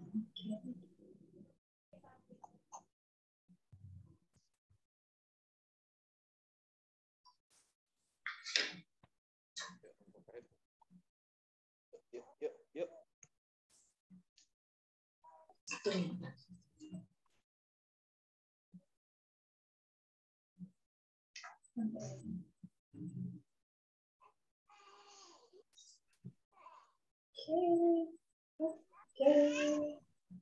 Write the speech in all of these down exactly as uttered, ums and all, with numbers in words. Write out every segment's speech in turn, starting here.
Yuk, yuk, yuk. Oke, oke.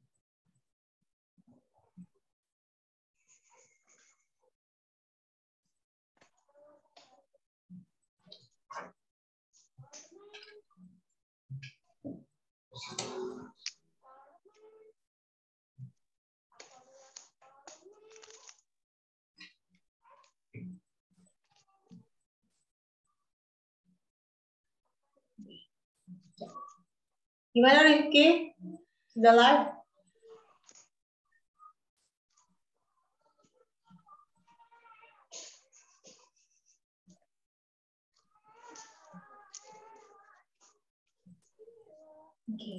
Gimana Rifki? Sudah live? Oke.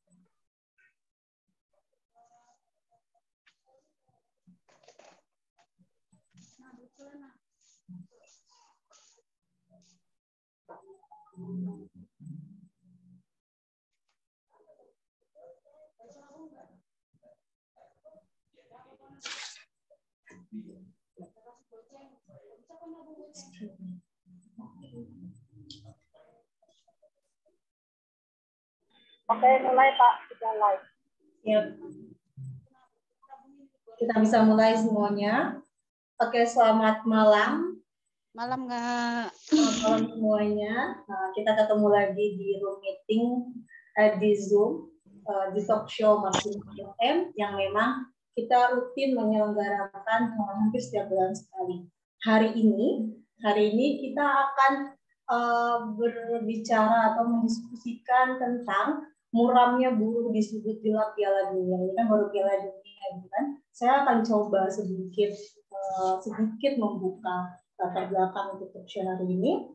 Oke, mulai Pak, sudah live. Yep. Kita bisa mulai semuanya. Oke, selamat malam. Malam nggak? Selamat malam semuanya. Nah, kita ketemu lagi di room meeting uh, di Zoom uh, di talk show Maksimal F M yang memang kita rutin menyelenggarakan hampir setiap bulan sekali. Hari ini, hari ini kita akan uh, berbicara atau mendiskusikan tentang muramnya buruh di sudut gelap Piala Dunia. Ini kan baru Piala Dunia, kan? Saya akan coba sedikit uh, sedikit membuka latar belakang untuk talk show hari ini.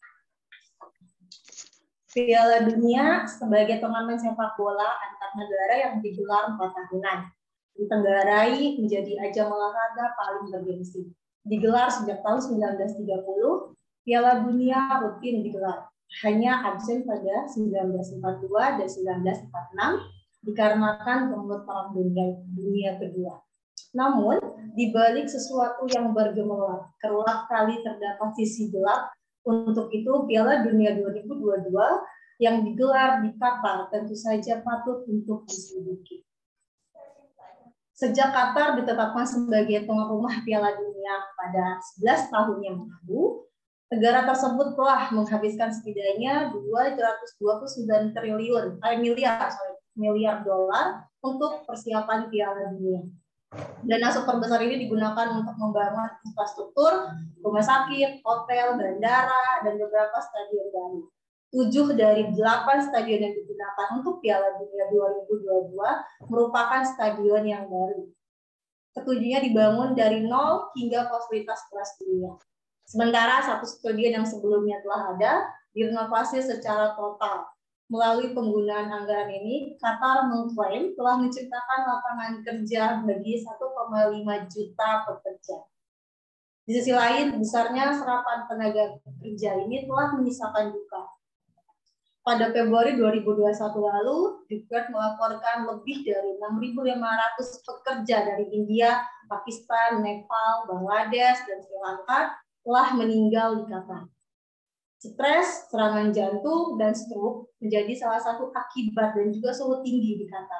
Piala Dunia sebagai turnamen sepak bola antar negara yang digelar empat tahunan, ditenggarai menjadi ajang olahraga paling bergengsi. Digelar sejak tahun seribu sembilan ratus tiga puluh, Piala Dunia rutin digelar. Hanya absen pada seribu sembilan ratus empat puluh dua dan seribu sembilan ratus empat puluh enam dikarenakan kemelut Perang Dunia, Dunia Kedua. Namun, di balik sesuatu yang bergemerlap, kerap kali terdapat sisi gelap. Untuk itu, Piala Dunia dua ribu dua puluh dua yang digelar di Qatar tentu saja patut untuk diselidiki. Sejak Qatar ditetapkan sebagai tuan rumah Piala Dunia pada sebelas tahun yang lalu, negara tersebut telah menghabiskan setidaknya dua ratus dua puluh sembilan triliun eh, miliar sorry, miliar dolar untuk persiapan Piala Dunia. Dana super besar ini digunakan untuk membangun infrastruktur, rumah sakit, hotel, bandara, dan beberapa stadion baru. Tujuh dari delapan stadion yang digunakan untuk Piala Dunia dua ribu dua puluh dua merupakan stadion yang baru. Ketujuhnya dibangun dari nol hingga fasilitas kelas dunia. Sementara satu stadion yang sebelumnya telah ada direnovasi secara total. Melalui penggunaan anggaran ini, Qatar mengklaim telah menciptakan lapangan kerja bagi satu koma lima juta pekerja. Di sisi lain, besarnya serapan tenaga kerja ini telah menyisakan duka. Pada Februari dua ribu dua puluh satu lalu, The Guardian melaporkan lebih dari enam ribu lima ratus pekerja dari India, Pakistan, Nepal, Bangladesh, dan Sri Lanka telah meninggal di Qatar. Stres, serangan jantung, dan stroke menjadi salah satu akibat dan juga suhu tinggi di Qatar.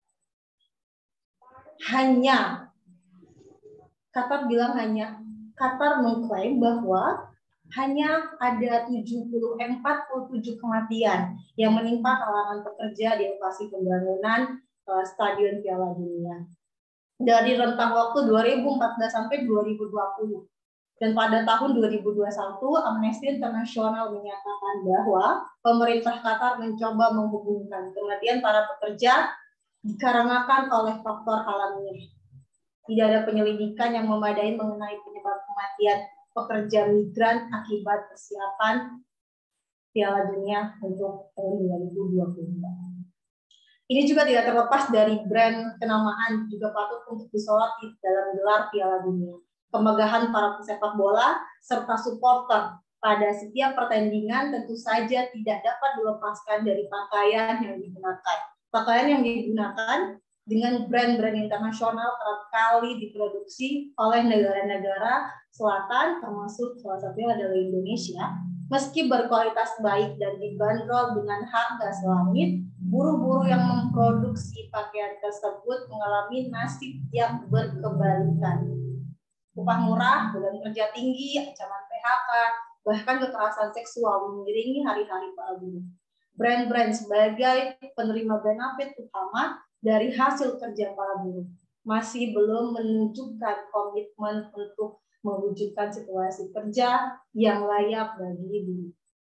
Hanya, Qatar bilang hanya, Qatar mengklaim bahwa hanya ada tujuh puluh, empat puluh tujuh kematian yang menimpa kalangan pekerja di lokasi pembangunan uh, Stadion Piala Dunia. Dari rentang waktu dua ribu empat belas sampai dua ribu dua puluh. Dan pada tahun dua ribu dua puluh satu, Amnesty International menyatakan bahwa pemerintah Qatar mencoba menghubungkan kematian para pekerja dikarenakan oleh faktor alamiah. Tidak ada penyelidikan yang memadai mengenai penyebab kematian pekerja migran akibat persiapan Piala Dunia untuk tahun dua ribu dua puluh dua. Ini juga tidak terlepas dari brand kenamaan juga patut untuk disoroti dalam gelar Piala Dunia. Kemegahan para pesepak bola serta supporter pada setiap pertandingan tentu saja tidak dapat dilepaskan dari pakaian yang digunakan. Pakaian yang digunakan dengan brand-brand internasional kerap kali diproduksi oleh negara-negara selatan, termasuk salah satunya adalah Indonesia. Meski berkualitas baik dan dibanderol dengan harga selangit, buruh-buruh yang memproduksi pakaian tersebut mengalami nasib yang berkebalikan. Upah murah, beban kerja tinggi, ancaman P H K, bahkan kekerasan seksual mengiringi hari-hari para buruh. Brand-brand sebagai penerima benefit utama dari hasil kerja para buruh masih belum menunjukkan komitmen untuk mewujudkan situasi kerja yang layak bagi buruh.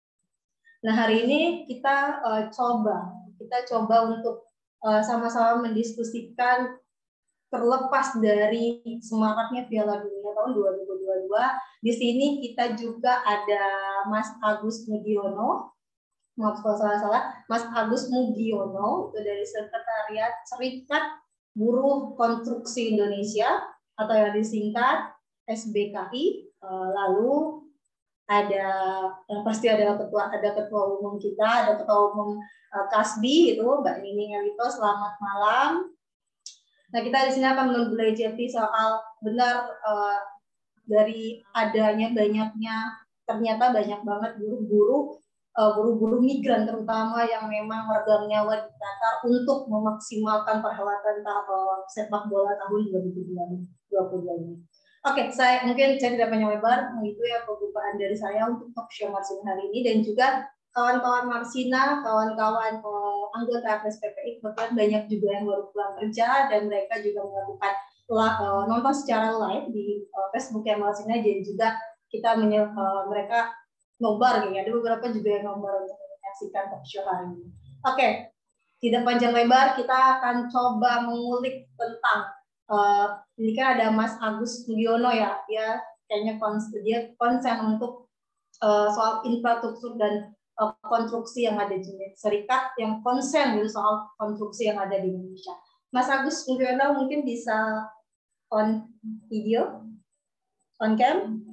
Nah, hari ini kita uh, coba kita coba untuk uh, sama-sama mendiskusikan terlepas dari semaraknya Piala Dunia tahun dua ribu dua puluh dua. Di sini kita juga ada Mas Agus Mugiono, maaf kalau salah-salah, Mas Agus Mugiono itu dari Sekretariat Serikat Buruh Konstruksi Indonesia atau yang disingkat S B K I. Lalu ada yang pasti ada ketua ada ketua umum kita, ada ketua umum Kasbi itu Mbak Nining Elito. Selamat malam. Nah, kita di sini akan membelajari soal benar uh, dari adanya banyaknya ternyata banyak banget buruh-buruh uh, buruh-buruh migran terutama yang memang meregang nyawa di Qatar untuk memaksimalkan perhelatan uh, sepak bola tahun dua ribu dua puluh dua ini. Oke, saya mungkin saya tidak panjang lebar, itu ya pembukaan dari saya untuk talk show Marsina hari ini, dan juga kawan-kawan Marsina, kawan-kawan uh, anggota F S P P I, kebetulan banyak juga yang baru pulang kerja dan mereka juga melakukan uh, nonton secara live di uh, Facebook yang Marsina, dan juga kita menye- uh, mereka nobar, ya. Ada beberapa juga yang nobar untuk menyaksikan talk show hari ini. Oke, tidak panjang lebar, kita akan coba mengulik tentang Uh, ini kan ada Mas Agus Mugiono ya, dia kayaknya konsen, dia konsen untuk uh, soal infrastruktur dan uh, konstruksi yang ada di serikat, yang konsen gitu soal konstruksi yang ada di Indonesia. Mas Agus Mugiono mungkin bisa on video, on cam,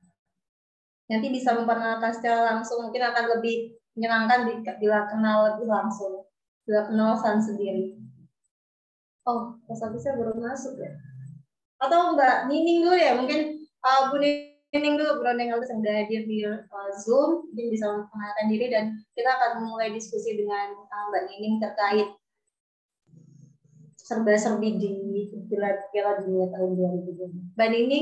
nanti bisa memperkenalkan secara langsung, mungkin akan lebih menyenangkan bila kenal lebih langsung, bila kenal San sendiri. Oh, Mas Agusnya baru masuk ya? Atau Mbak Nining dulu ya? Mungkin uh, Bu Nining dulu, Bu Nining Agus yang sudah hadir di uh, Zoom, mungkin bisa memperkenalkan diri dan kita akan mulai diskusi dengan uh, Mbak Nining terkait serba-serbi di Piala Dunia tahun dua ribu dua puluh. Mbak Nining?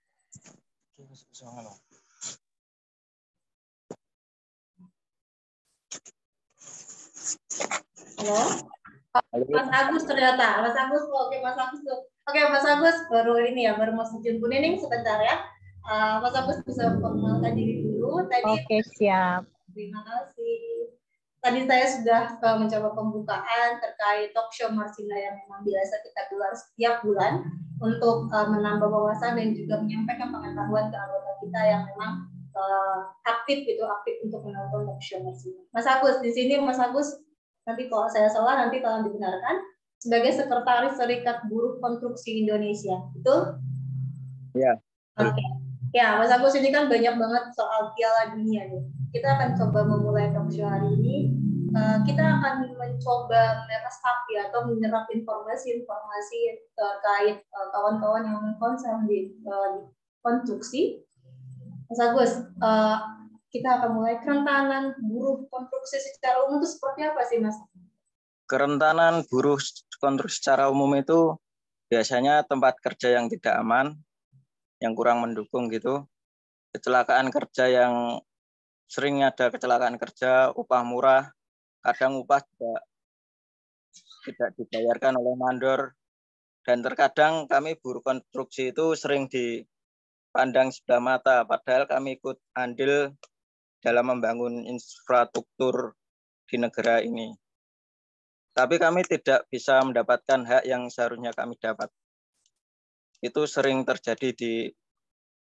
Halo? Mas Agus ternyata, Mas Agus, oke Mas Agus tuh, oke Mas Agus baru ini ya, baru mau sejun Bu Nining sebentar ya, uh, Mas Agus bisa memperkenalkan diri dulu. Tadi, oke siap. Terima kasih. Tadi saya sudah uh, mencoba pembukaan terkait talk show Marsina yang memang biasa kita gelar setiap bulan untuk uh, menambah wawasan dan juga menyampaikan pengetahuan ke anggota kita yang memang uh, aktif gitu, aktif untuk menonton talk show Marsina. Mas Agus di sini, Mas Agus. Nanti kalau saya salah, nanti tolong dibenarkan, sebagai Sekretaris Serikat Buruh Konstruksi Indonesia, betul? Ya. Oke. Okay. Ya, Mas Agus, ini kan banyak banget soal Piala Dunia nih. Kita akan coba memulai talk show hari ini. Uh, kita akan mencoba meresap ya, atau menyerap informasi-informasi terkait uh, kawan-kawan yang konsen di, uh, di konstruksi. Mas Agus, uh, kita akan mulai kerentanan buruh konstruksi secara umum itu seperti apa sih, Mas? Kerentanan buruh konstruksi secara umum itu biasanya tempat kerja yang tidak aman, yang kurang mendukung gitu, kecelakaan kerja yang sering ada kecelakaan kerja, upah murah, kadang upah juga tidak dibayarkan oleh mandor, dan terkadang kami buruh konstruksi itu sering dipandang sebelah mata, padahal kami ikut andil dalam membangun infrastruktur di negara ini. Tapi kami tidak bisa mendapatkan hak yang seharusnya kami dapat. Itu sering terjadi di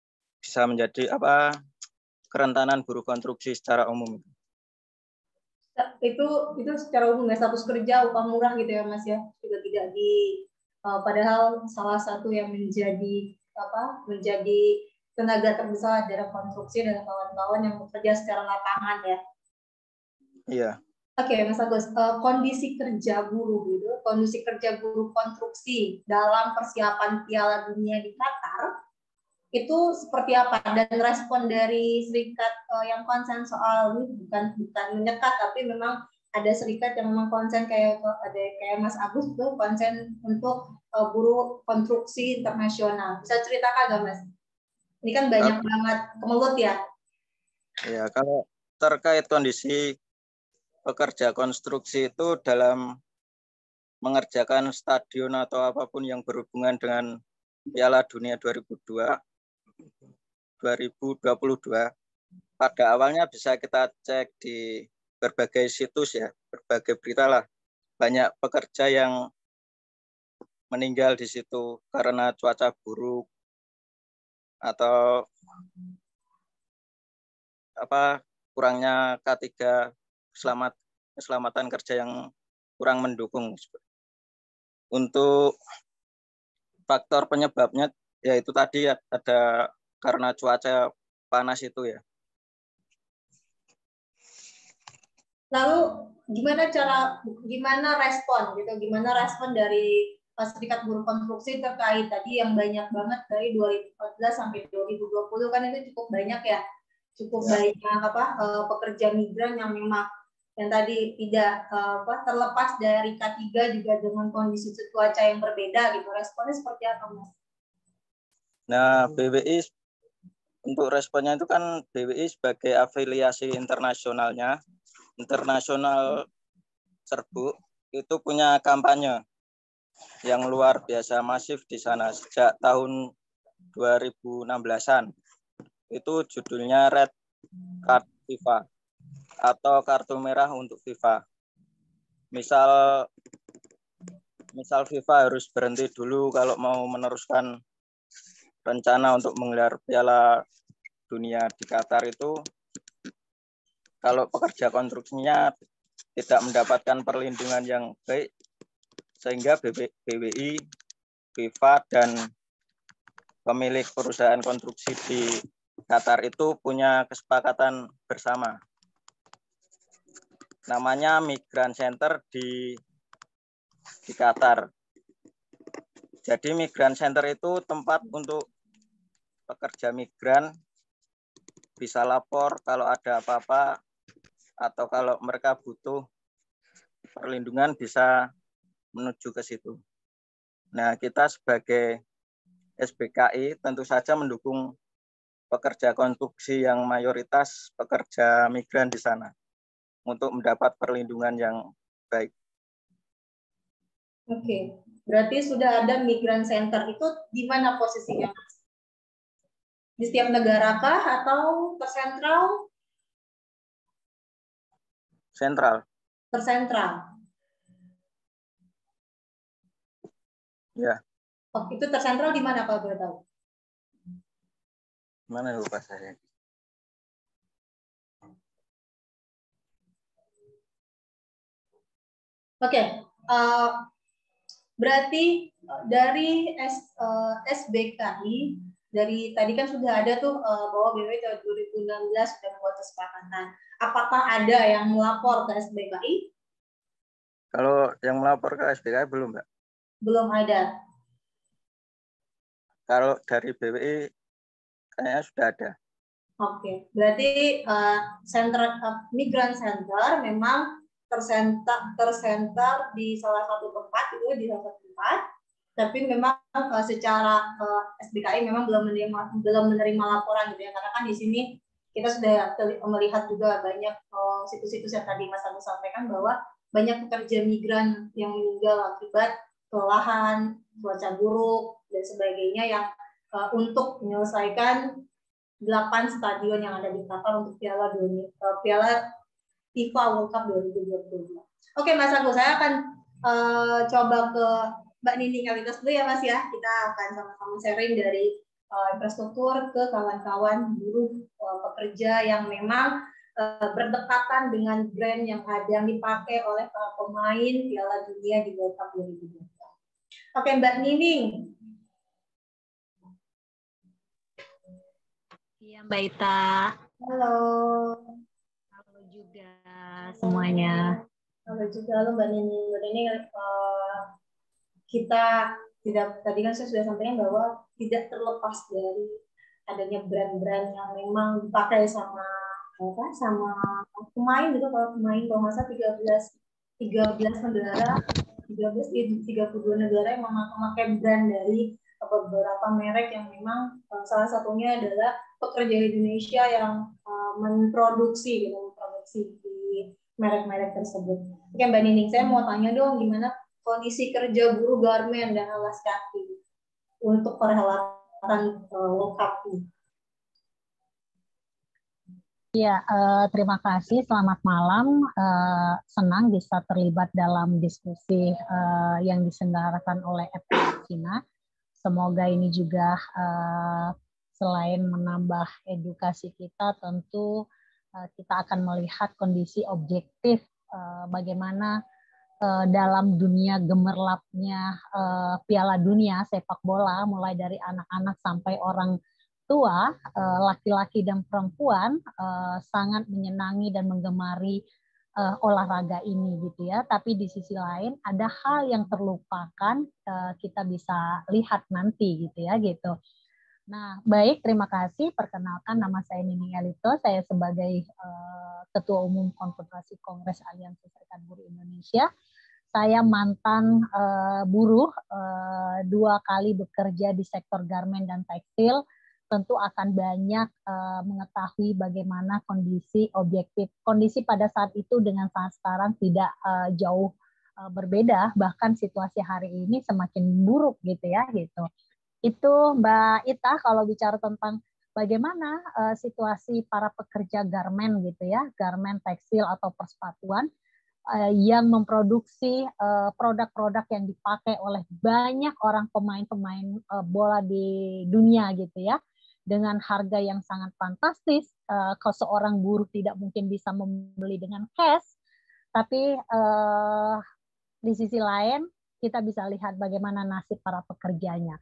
bisa menjadi apa kerentanan buruh konstruksi secara umum. itu itu secara umum ya, status kerja upah murah gitu ya Mas ya, juga tidak di uh, padahal salah satu yang menjadi apa menjadi tenaga terbesar dalam konstruksi dan kawan-kawan yang bekerja secara lapangan ya. Iya. Oke, okay, Mas Agus, uh, kondisi kerja buruh gitu, kondisi kerja buruh konstruksi dalam persiapan Piala Dunia di Qatar itu seperti apa, dan respon dari serikat uh, yang konsen soal ini, bukan bukan menyekat tapi memang ada serikat yang memang konsen kayak ada kayak Mas Agus tuh konsen untuk uh, buruh konstruksi internasional. Bisa ceritakan nggak Mas? Ini kan banyak kalau, banget kemelut ya. Ya, kalau terkait kondisi pekerja konstruksi itu dalam mengerjakan stadion atau apapun yang berhubungan dengan Piala Dunia dua ribu dua puluh dua, pada awalnya bisa kita cek di berbagai situs ya, berbagai berita lah. Banyak pekerja yang meninggal di situ karena cuaca buruk atau apa kurangnya K tiga selamat keselamatan kerja yang kurang mendukung. Untuk faktor penyebabnya yaitu tadi ada karena cuaca panas itu ya. Lalu gimana cara gimana respon gitu, gimana respon dari serikat buruh konstruksi terkait tadi yang banyak banget dari dua ribu empat belas sampai dua ribu dua puluh kan itu cukup banyak ya, cukup ya. Banyak apa pekerja migran yang memang yang tadi tidak apa terlepas dari K tiga juga dengan kondisi cuaca yang berbeda gitu. Responnya seperti apa Mas? Nah, B W I untuk responnya itu kan B W I sebagai afiliasi internasionalnya, internasional serbuk itu punya kampanye yang luar biasa masif di sana sejak tahun dua ribu enam belasan. Itu judulnya Red Card FIFA atau kartu merah untuk FIFA. Misal misal FIFA harus berhenti dulu kalau mau meneruskan rencana untuk menggelar Piala Dunia di Qatar itu, kalau pekerja konstruksinya tidak mendapatkan perlindungan yang baik, sehingga B W I, FIFA, dan pemilik perusahaan konstruksi di Qatar itu punya kesepakatan bersama. Namanya Migran Center di, di Qatar. Jadi Migran Center itu tempat untuk pekerja migran bisa lapor kalau ada apa-apa atau kalau mereka butuh perlindungan bisa menuju ke situ. Nah, kita sebagai S B K I tentu saja mendukung pekerja konstruksi yang mayoritas pekerja migran di sana untuk mendapat perlindungan yang baik. Oke, berarti sudah ada Migran Center. Itu di mana posisinya, Mas? Di setiap negara kah atau tersentral? Sentral. Tersentral. Ya. Oh, itu tersentral di mana kalau boleh tahu? Mana lupa saya. Oke, uh, berarti dari S, uh, S B K I, dari tadi kan sudah ada tuh uh, bahwa B W I tahun dua ribu enam belas sudah membuat kesepakatan. Apakah ada yang melapor ke S B K I? Kalau yang melapor ke S B K I belum, Mbak. Belum ada. Kalau dari B W I kayaknya sudah ada. Oke, berarti uh, center uh, Migran Center memang tersentak tersentar di salah satu tempat itu di salah satu tempat, tapi memang uh, secara uh, S B K I memang belum menerima belum menerima laporan gitu ya, karena kan di sini kita sudah melihat juga banyak situs-situs uh, yang tadi Mas Agus sampaikan bahwa banyak pekerja migran yang meninggal akibat kelelahan, cuaca buruk dan sebagainya yang uh, untuk menyelesaikan delapan stadion yang ada di Qatar untuk Piala Dunia, uh, Piala FIFA World Cup dua ribu dua puluh dua. Oke Mas Agus, saya akan uh, coba ke Mbak Nini Kalitas dulu ya Mas ya. Kita akan sama-sama sharing dari uh, infrastruktur ke kawan-kawan buruh uh, pekerja yang memang uh, berdekatan dengan brand yang ada yang dipakai oleh para pemain Piala Dunia di World Cup dua ribu dua puluh. Oke, Mbak Nining. Iya, Mbak Ita. Halo. Halo juga semuanya. Halo juga, halo Mbak Nining. Mbak Nining, uh, kita tidak, tadi kan saya sudah sampaikan bahwa tidak terlepas dari adanya brand-brand yang memang dipakai sama apa, sama pemain gitu. Kalau pemain kalau masa tiga belas negara, tiga belas tiga puluh dua negara yang memakai brand dari beberapa merek yang memang uh, salah satunya adalah pekerja Indonesia yang uh, memproduksi gitu, memproduksi di merek-merek tersebut. Oke Mbak Nining, saya mau tanya dong gimana kondisi kerja buruh garmen dan alas kaki untuk perhelatan uh, World Cup ini. Ya, uh, terima kasih. Selamat malam. Uh, senang bisa terlibat dalam diskusi uh, yang diselenggarakan oleh F I A Cina. Semoga ini juga uh, selain menambah edukasi kita, tentu uh, kita akan melihat kondisi objektif uh, bagaimana uh, dalam dunia gemerlapnya uh, Piala Dunia sepak bola, mulai dari anak-anak sampai orang tua, uh, laki-laki dan perempuan uh, sangat menyenangi dan menggemari Uh, olahraga ini gitu ya, tapi di sisi lain ada hal yang terlupakan, uh, kita bisa lihat nanti gitu ya gitu. Nah baik, terima kasih. Perkenalkan, nama saya Nining Elito, saya sebagai uh, Ketua Umum Konfederasi Kongres Aliansi Serikat Buruh Indonesia. Saya mantan uh, buruh, uh, dua kali bekerja di sektor garmen dan tekstil. Tentu akan banyak uh, mengetahui bagaimana kondisi objektif. Kondisi pada saat itu dengan saat sekarang tidak uh, jauh uh, berbeda, bahkan situasi hari ini semakin buruk gitu ya gitu. Itu Mbak Ita kalau bicara tentang bagaimana uh, situasi para pekerja garmen gitu ya, garmen tekstil atau persepatuan uh, yang memproduksi uh, produk-produk yang dipakai oleh banyak orang pemain-pemain uh, bola di dunia gitu ya. Dengan harga yang sangat fantastis, uh, kalau seorang buruh tidak mungkin bisa membeli dengan cash, tapi uh, di sisi lain kita bisa lihat bagaimana nasib para pekerjanya.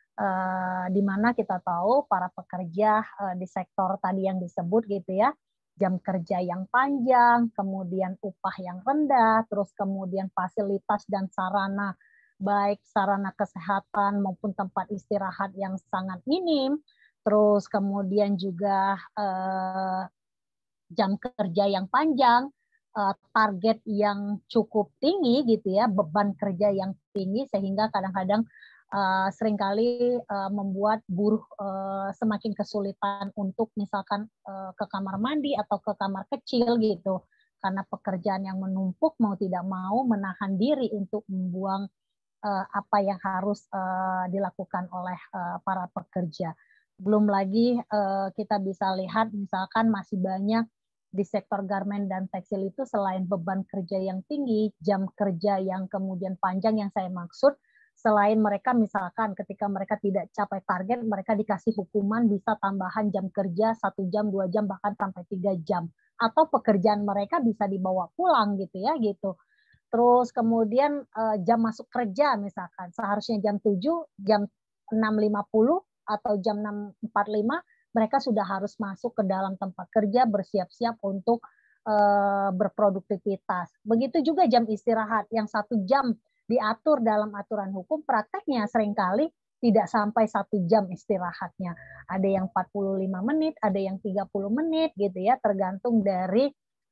Uh, di mana kita tahu para pekerja uh, di sektor tadi yang disebut gitu ya, jam kerja yang panjang, kemudian upah yang rendah, terus kemudian fasilitas dan sarana, baik sarana kesehatan maupun tempat istirahat yang sangat minim, terus kemudian juga eh, jam kerja yang panjang, eh, target yang cukup tinggi gitu ya, beban kerja yang tinggi sehingga kadang-kadang eh, seringkali eh, membuat buruh eh, semakin kesulitan untuk misalkan eh, ke kamar mandi atau ke kamar kecil gitu, karena pekerjaan yang menumpuk mau tidak mau menahan diri untuk membuang eh, apa yang harus eh, dilakukan oleh eh, para pekerja. Belum lagi uh, kita bisa lihat misalkan masih banyak di sektor garmen dan tekstil itu selain beban kerja yang tinggi, jam kerja yang kemudian panjang yang saya maksud, selain mereka misalkan ketika mereka tidak capai target, mereka dikasih hukuman bisa tambahan jam kerja satu jam, dua jam, bahkan sampai tiga jam. Atau pekerjaan mereka bisa dibawa pulang gitu ya gitu. Terus kemudian uh, jam masuk kerja misalkan, seharusnya jam tujuh, jam enam lima puluh, atau jam enam empat puluh lima mereka sudah harus masuk ke dalam tempat kerja bersiap-siap untuk uh, berproduktivitas. Begitu juga jam istirahat yang satu jam diatur dalam aturan hukum, prakteknya seringkali tidak sampai satu jam istirahatnya. Ada yang empat puluh lima menit, ada yang tiga puluh menit gitu ya, tergantung dari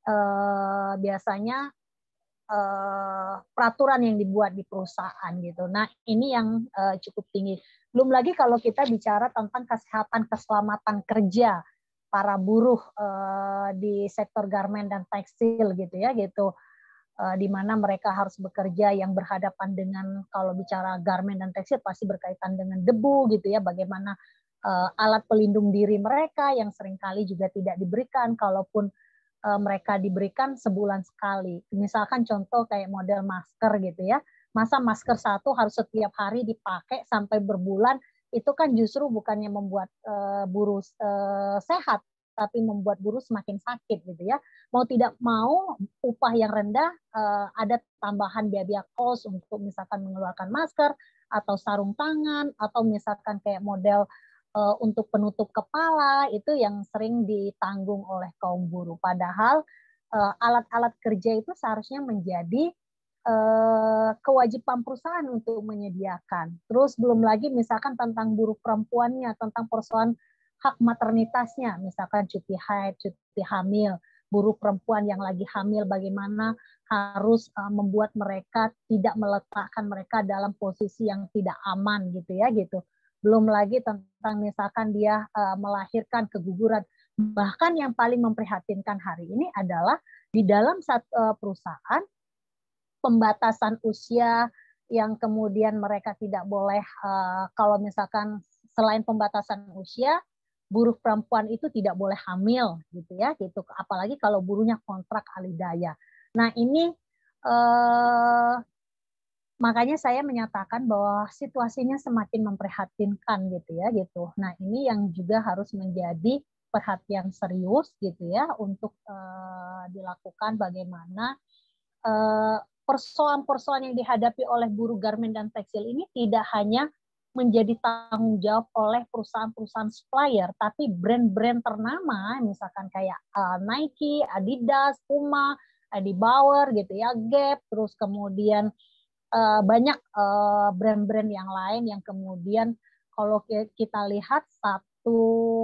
uh, biasanya Uh, peraturan yang dibuat di perusahaan gitu. Nah ini yang uh, cukup tinggi. Belum lagi kalau kita bicara tentang kesehatan keselamatan kerja para buruh uh, di sektor garmen dan tekstil gitu ya gitu, uh, di mana mereka harus bekerja yang berhadapan dengan, kalau bicara garmen dan tekstil pasti berkaitan dengan debu gitu ya. Bagaimana uh, alat pelindung diri mereka yang seringkali juga tidak diberikan, kalaupun mereka diberikan sebulan sekali. Misalkan contoh kayak model masker gitu ya. Masa masker satu harus setiap hari dipakai sampai berbulan, itu kan justru bukannya membuat uh, buruh uh, sehat, tapi membuat buruh semakin sakit gitu ya. Mau tidak mau upah yang rendah, uh, ada tambahan biaya-biaya kos untuk misalkan mengeluarkan masker atau sarung tangan atau misalkan kayak model uh, untuk penutup kepala, itu yang sering ditanggung oleh kaum buruh. Padahal uh, alat-alat kerja itu seharusnya menjadi uh, kewajiban perusahaan untuk menyediakan. Terus belum lagi misalkan tentang buruh perempuannya, tentang persoalan hak maternitasnya, misalkan cuti haid, cuti hamil, buruh perempuan yang lagi hamil bagaimana harus uh, membuat mereka tidak meletakkan mereka dalam posisi yang tidak aman gitu ya gitu. Belum lagi tentang misalkan dia uh, melahirkan keguguran. Bahkan yang paling memprihatinkan hari ini adalah di dalam satu uh, perusahaan pembatasan usia yang kemudian mereka tidak boleh uh, kalau misalkan selain pembatasan usia, buruh perempuan itu tidak boleh hamil gitu ya gitu, apalagi kalau buruhnya kontrak alidaya. Nah ini eh, makanya saya menyatakan bahwa situasinya semakin memprihatinkan gitu ya gitu. Nah ini yang juga harus menjadi perhatian serius gitu ya untuk eh, dilakukan bagaimana eh, persoalan-persoalan yang dihadapi oleh buruh garmen dan tekstil ini tidak hanya menjadi tanggung jawab oleh perusahaan-perusahaan supplier, tapi brand-brand ternama, misalkan kayak uh, Nike, Adidas, Puma, Adi Bauer, gitu ya, Gap, terus kemudian uh, banyak uh, brand-brand yang lain yang kemudian kalau kita lihat satu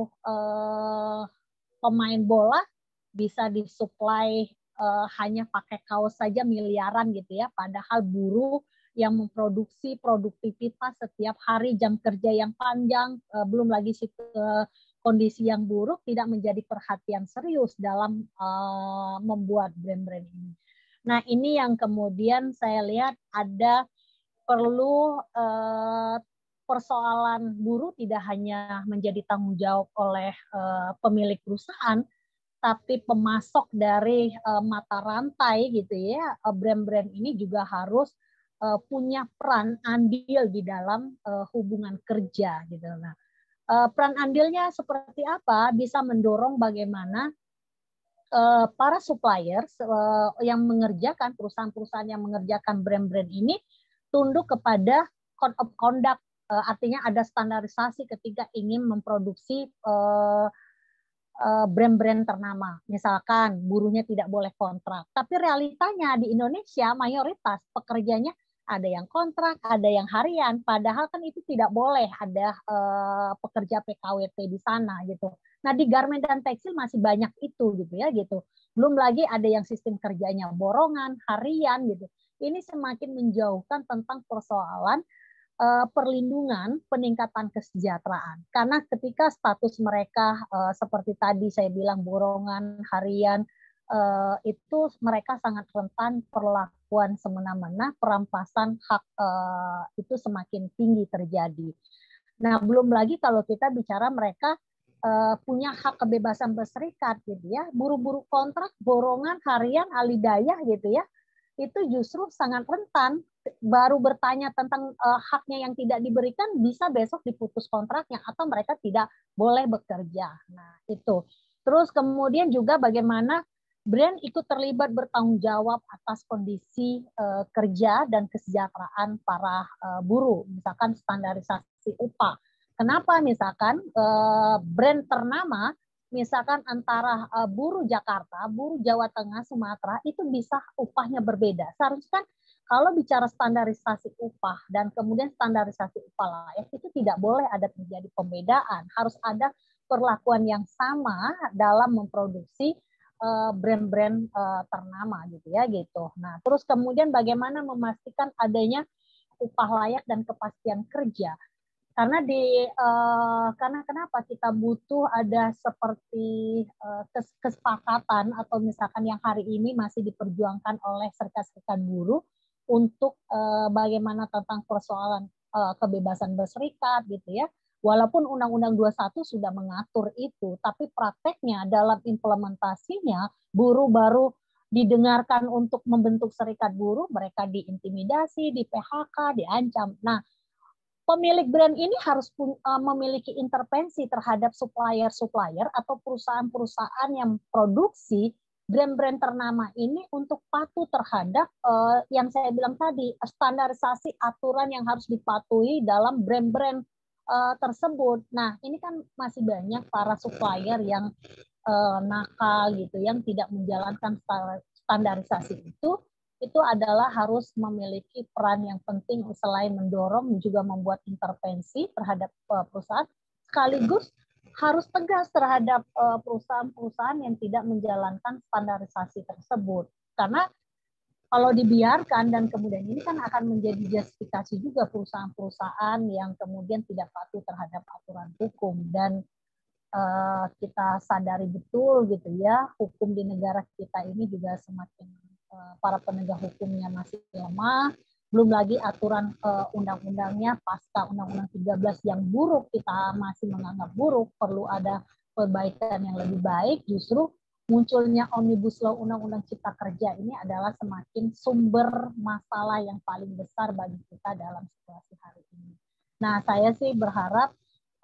uh, pemain bola bisa disuplai uh, hanya pakai kaos saja miliaran gitu ya, padahal buruh yang memproduksi produktivitas setiap hari, jam kerja yang panjang, uh, belum lagi uh, kondisi yang buruk, tidak menjadi perhatian serius dalam uh, membuat brand-brand ini. Nah ini yang kemudian saya lihat ada perlu uh, persoalan buruh tidak hanya menjadi tanggung jawab oleh uh, pemilik perusahaan, tapi pemasok dari uh, mata rantai gitu ya, brand-brand ini juga harus uh, punya peran andil di dalam uh, hubungan kerja gitu. Nah, uh, peran andilnya seperti apa? Bisa mendorong bagaimana uh, para supplier uh, yang mengerjakan perusahaan-perusahaan yang mengerjakan brand-brand ini tunduk kepada code of conduct, uh, artinya ada standarisasi ketika ingin memproduksi uh, brand-brand ternama. Misalkan buruhnya tidak boleh kontrak. Tapi realitanya di Indonesia mayoritas pekerjanya ada yang kontrak, ada yang harian. Padahal kan itu tidak boleh ada uh, pekerja P K W T di sana gitu. Nah di garmen dan tekstil masih banyak itu gitu ya gitu. Belum lagi ada yang sistem kerjanya borongan, harian gitu. Ini semakin menjauhkan tentang persoalan Uh, perlindungan, peningkatan kesejahteraan. Karena ketika status mereka uh, seperti tadi saya bilang borongan, harian, uh, itu mereka sangat rentan perlakuan semena-mena, perampasan hak uh, itu semakin tinggi terjadi. Nah, belum lagi kalau kita bicara mereka uh, punya hak kebebasan berserikat gitu ya, buruh-buruh kontrak, borongan, harian, alidayah gitu ya, itu justru sangat rentan. Baru bertanya tentang uh, haknya yang tidak diberikan, bisa besok diputus kontraknya atau mereka tidak boleh bekerja. Nah itu. Terus kemudian juga bagaimana brand ikut terlibat bertanggung jawab atas kondisi uh, kerja dan kesejahteraan para uh, buruh. Misalkan standarisasi upah. Kenapa misalkan uh, brand ternama misalkan antara uh, buruh Jakarta, buruh Jawa Tengah, Sumatera itu bisa upahnya berbeda. Seharusnya kan kalau bicara standarisasi upah dan kemudian standarisasi upah layak itu tidak boleh ada terjadi pembedaan. Harus ada perlakuan yang sama dalam memproduksi brand-brand uh, uh, ternama gitu ya gitu. Nah, terus kemudian bagaimana memastikan adanya upah layak dan kepastian kerja. Karena di uh, karena kenapa kita butuh ada seperti uh, kesepakatan atau misalkan yang hari ini masih diperjuangkan oleh serikat-serikat buruh untuk uh, bagaimana tentang persoalan uh, kebebasan berserikat gitu ya. Walaupun Undang-Undang dua puluh satu sudah mengatur itu, tapi prakteknya dalam implementasinya buruh baru didengarkan untuk membentuk serikat buruh, mereka diintimidasi, di P H K, diancam. Nah, pemilik brand ini harus pun, uh, memiliki intervensi terhadap supplier-supplier atau perusahaan-perusahaan yang produksi brand-brand ternama ini untuk patuh terhadap uh, yang saya bilang tadi, standarisasi aturan yang harus dipatuhi dalam brand-brand uh, tersebut. Nah, ini kan masih banyak para supplier yang uh, nakal gitu, yang tidak menjalankan standarisasi itu. Itu adalah harus memiliki peran yang penting selain mendorong juga membuat intervensi terhadap perusahaan, sekaligus harus tegas terhadap perusahaan-perusahaan yang tidak menjalankan standarisasi tersebut. Karena kalau dibiarkan dan kemudian ini kan akan menjadi justifikasi juga perusahaan-perusahaan yang kemudian tidak patuh terhadap aturan hukum. Dan uh, kita sadari betul gitu ya, hukum di negara kita ini juga semakin para penegak hukumnya masih lemah, belum lagi aturan uh, undang-undangnya pasca Undang-Undang tiga belas yang buruk, kita masih menganggap buruk, perlu ada perbaikan yang lebih baik. Justru munculnya Omnibus Law Undang-Undang Cipta Kerja ini adalah semakin sumber masalah yang paling besar bagi kita dalam situasi hari ini. Nah, saya sih berharap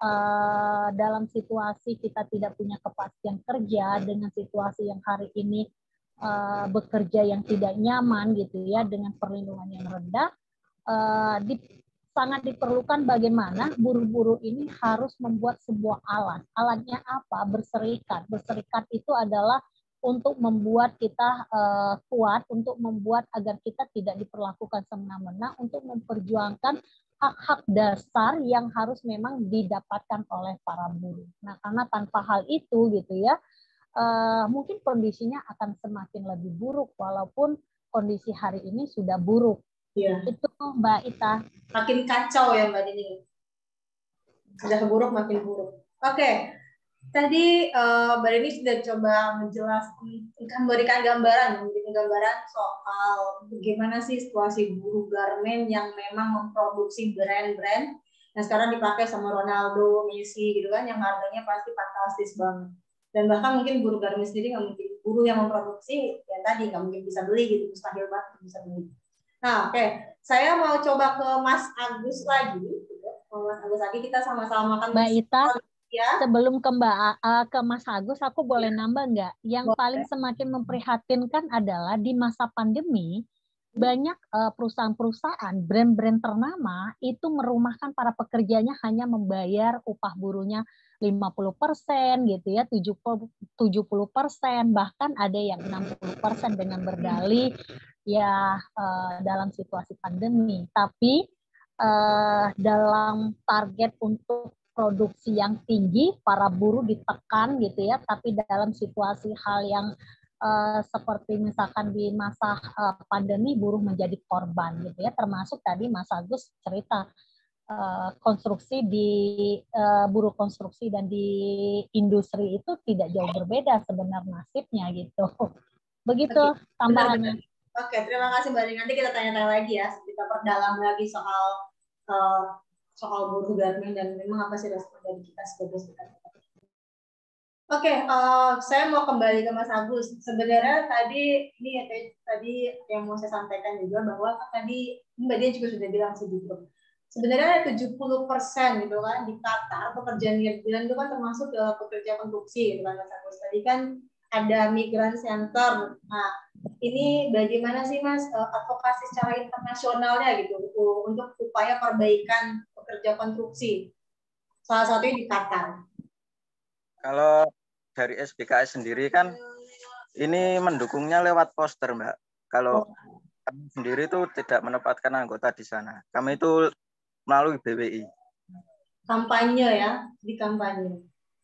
uh, dalam situasi kita tidak punya kepastian kerja, dengan situasi yang hari ini Uh, bekerja yang tidak nyaman gitu ya, dengan perlindungan yang rendah, uh, di, sangat diperlukan bagaimana buruh-buruh ini harus membuat sebuah alat. Alatnya apa? Berserikat. Berserikat itu adalah untuk membuat kita uh, kuat, untuk membuat agar kita tidak diperlakukan semena-mena, untuk memperjuangkan hak-hak dasar yang harus memang didapatkan oleh para buruh. Nah, karena tanpa hal itu gitu ya, Uh, mungkin kondisinya akan semakin lebih buruk, walaupun kondisi hari ini sudah buruk. Iya. Itu Mbak Ita. Makin kacau ya Mbak Dini. Sudah buruk makin buruk. Oke, tadi uh, Mbak Dini sudah coba menjelaskan, memberikan gambaran, memberikan gambaran soal bagaimana sih situasi buruh garmen yang memang memproduksi brand-brand yang sekarang dipakai sama Ronaldo, Messi gitu kan, yang harganya pasti fantastis banget. Dan bahkan mungkin buruh garmen sendiri nggak mungkin, buruh yang memproduksi yang tadi nggak mungkin bisa beli gitu, mustahil banget bisa beli. Nah, oke, okay. Saya mau coba ke Mas Agus lagi, gitu. Mas Agus lagi, kita sama-sama makan. Mbak Ita, ya. Sebelum ke Mbak uh, ke Mas Agus, aku boleh ya. nambah nggak? Yang boleh. Paling semakin memprihatinkan adalah di masa pandemi, banyak uh, perusahaan-perusahaan, brand-brand ternama itu merumahkan para pekerjanya hanya membayar upah buruhnya lima puluh persen gitu ya, tujuh puluh persen, bahkan ada yang enam puluh persen dengan berdalih ya uh, dalam situasi pandemi. Tapi uh, dalam target untuk produksi yang tinggi, para buruh ditekan gitu ya, tapi dalam situasi hal yang uh, seperti misalkan di masa uh, pandemi, buruh menjadi korban gitu ya, termasuk tadi Mas Agus cerita uh, konstruksi di uh, buruh konstruksi dan di industri itu tidak jauh berbeda sebenarnya nasibnya gitu. Begitu Oke, tambahannya. Benar, benar. Oke, terima kasih Mbak. Nanti kita tanya-tanya lagi ya, kita perdalam lagi soal uh, soal buruh garmen dan memang apa sih respon dari kita sebagai serikat. Oke, okay, uh, saya mau kembali ke Mas Agus. Sebenarnya tadi ini ya tadi yang mau saya sampaikan juga bahwa tadi Mbak Dia juga sudah bilang sih gitu. Sebenarnya tujuh puluh persen gitu kan di Qatar pekerjaan migran itu kan termasuk dalam pekerja konstruksi gitu kan Mas Agus. Tadi kan ada migran center. Nah, ini bagaimana sih Mas advokasi secara internasionalnya gitu untuk upaya perbaikan pekerja konstruksi? Salah satunya di Qatar. Kalau dari S B K I sendiri kan ini mendukungnya lewat poster, Mbak. Kalau oh. kami sendiri itu tidak menempatkan anggota di sana. Kami itu melalui B W I. Kampanye ya, di kampanye.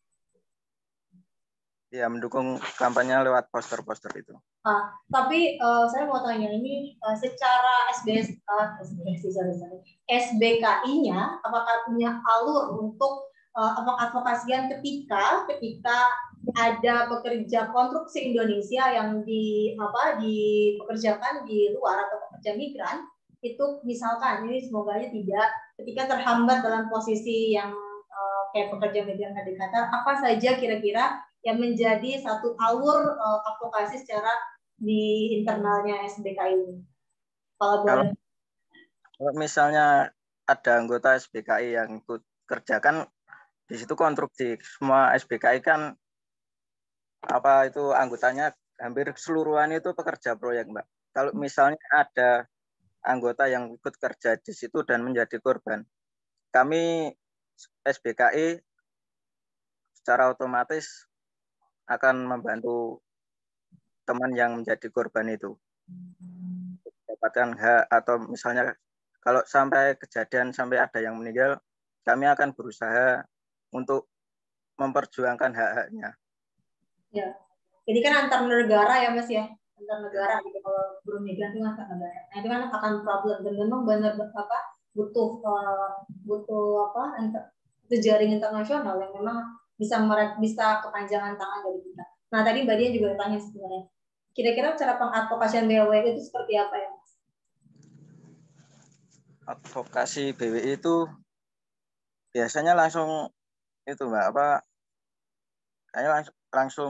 Ya, mendukung kampanye lewat poster-poster itu. Ah, tapi uh, saya mau tanya ini uh, secara S B S, uh, S B S, sorry, sorry, S B K I-nya apakah punya alur untuk uh, advokasian ketika ketika ada pekerja konstruksi Indonesia yang di apa dipekerjakan di luar atau pekerja migran itu misalkan ini semoga aja tidak ketika terhambat dalam posisi yang uh, kayak pekerja migran di Qatar, apa saja kira-kira yang menjadi satu alur uh, advokasi secara di internalnya S B K I ini. Kalau boleh. Kalau misalnya ada anggota S B K I yang ikut kerja kan di situ konstruksi. Semua S B K I kan apa itu anggotanya hampir keseluruhan itu pekerja proyek, Mbak. Kalau misalnya ada anggota yang ikut kerja di situ dan menjadi korban, kami S B K I secara otomatis akan membantu teman yang menjadi korban itu mendapatkan hak, atau misalnya kalau sampai kejadian sampai ada yang meninggal, kami akan berusaha untuk memperjuangkan hak-haknya. Ya, jadi kan antar negara ya Mas ya, antar negara gitu. Kalau buruh migran itu antar negara. Nah itu kan akan problem dan memang benar apa butuh uh, butuh apa itu jaring internasional yang memang bisa bisa kepanjangan tangan dari kita. Nah tadi Mbak Dia juga tanya sebenarnya, kira-kira cara pengadvokasian B W I itu seperti apa ya Mas? Advokasi B W I itu biasanya langsung itu Mbak apa kayak langsung, langsung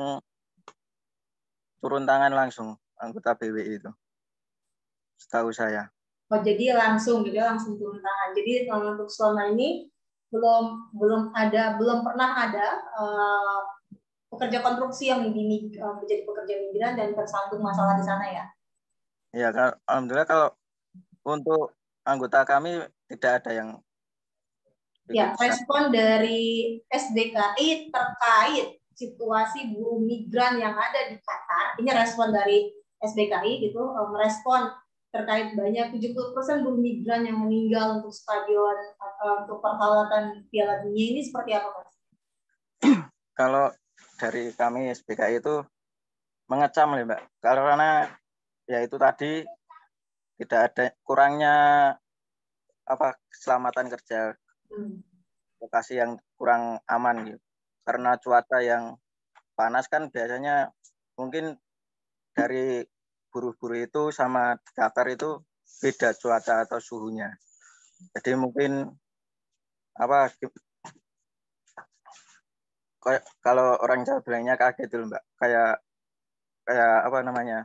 turun tangan langsung anggota B W I itu, setahu saya. Oh jadi langsung gitu langsung turun tangan. Jadi untuk selama ini belum belum ada belum pernah ada uh, pekerja konstruksi yang menjadi pekerja migran dan tersandung masalah di sana ya? Iya, alhamdulillah kalau untuk anggota kami tidak ada yang ya respon dari S B K I terkait situasi buruh migran yang ada di Qatar. Ini respon dari S B K I gitu merespon terkait banyak tujuh puluh persen buruh migran yang meninggal untuk stadion atau untuk perhelatan Piala Dunia ini seperti apa Mas? Kalau dari kami S B K I itu mengecam ya Mbak, karena ya itu tadi tidak ada kurangnya apa keselamatan kerja, hmm. lokasi yang kurang aman gitu. Karena cuaca yang panas kan biasanya mungkin dari buruh-buruh itu sama di Qatar itu beda cuaca atau suhunya. Jadi mungkin apa kayak kalau orang Jawa bilangnya kaget dulu Mbak, kayak kayak apa namanya?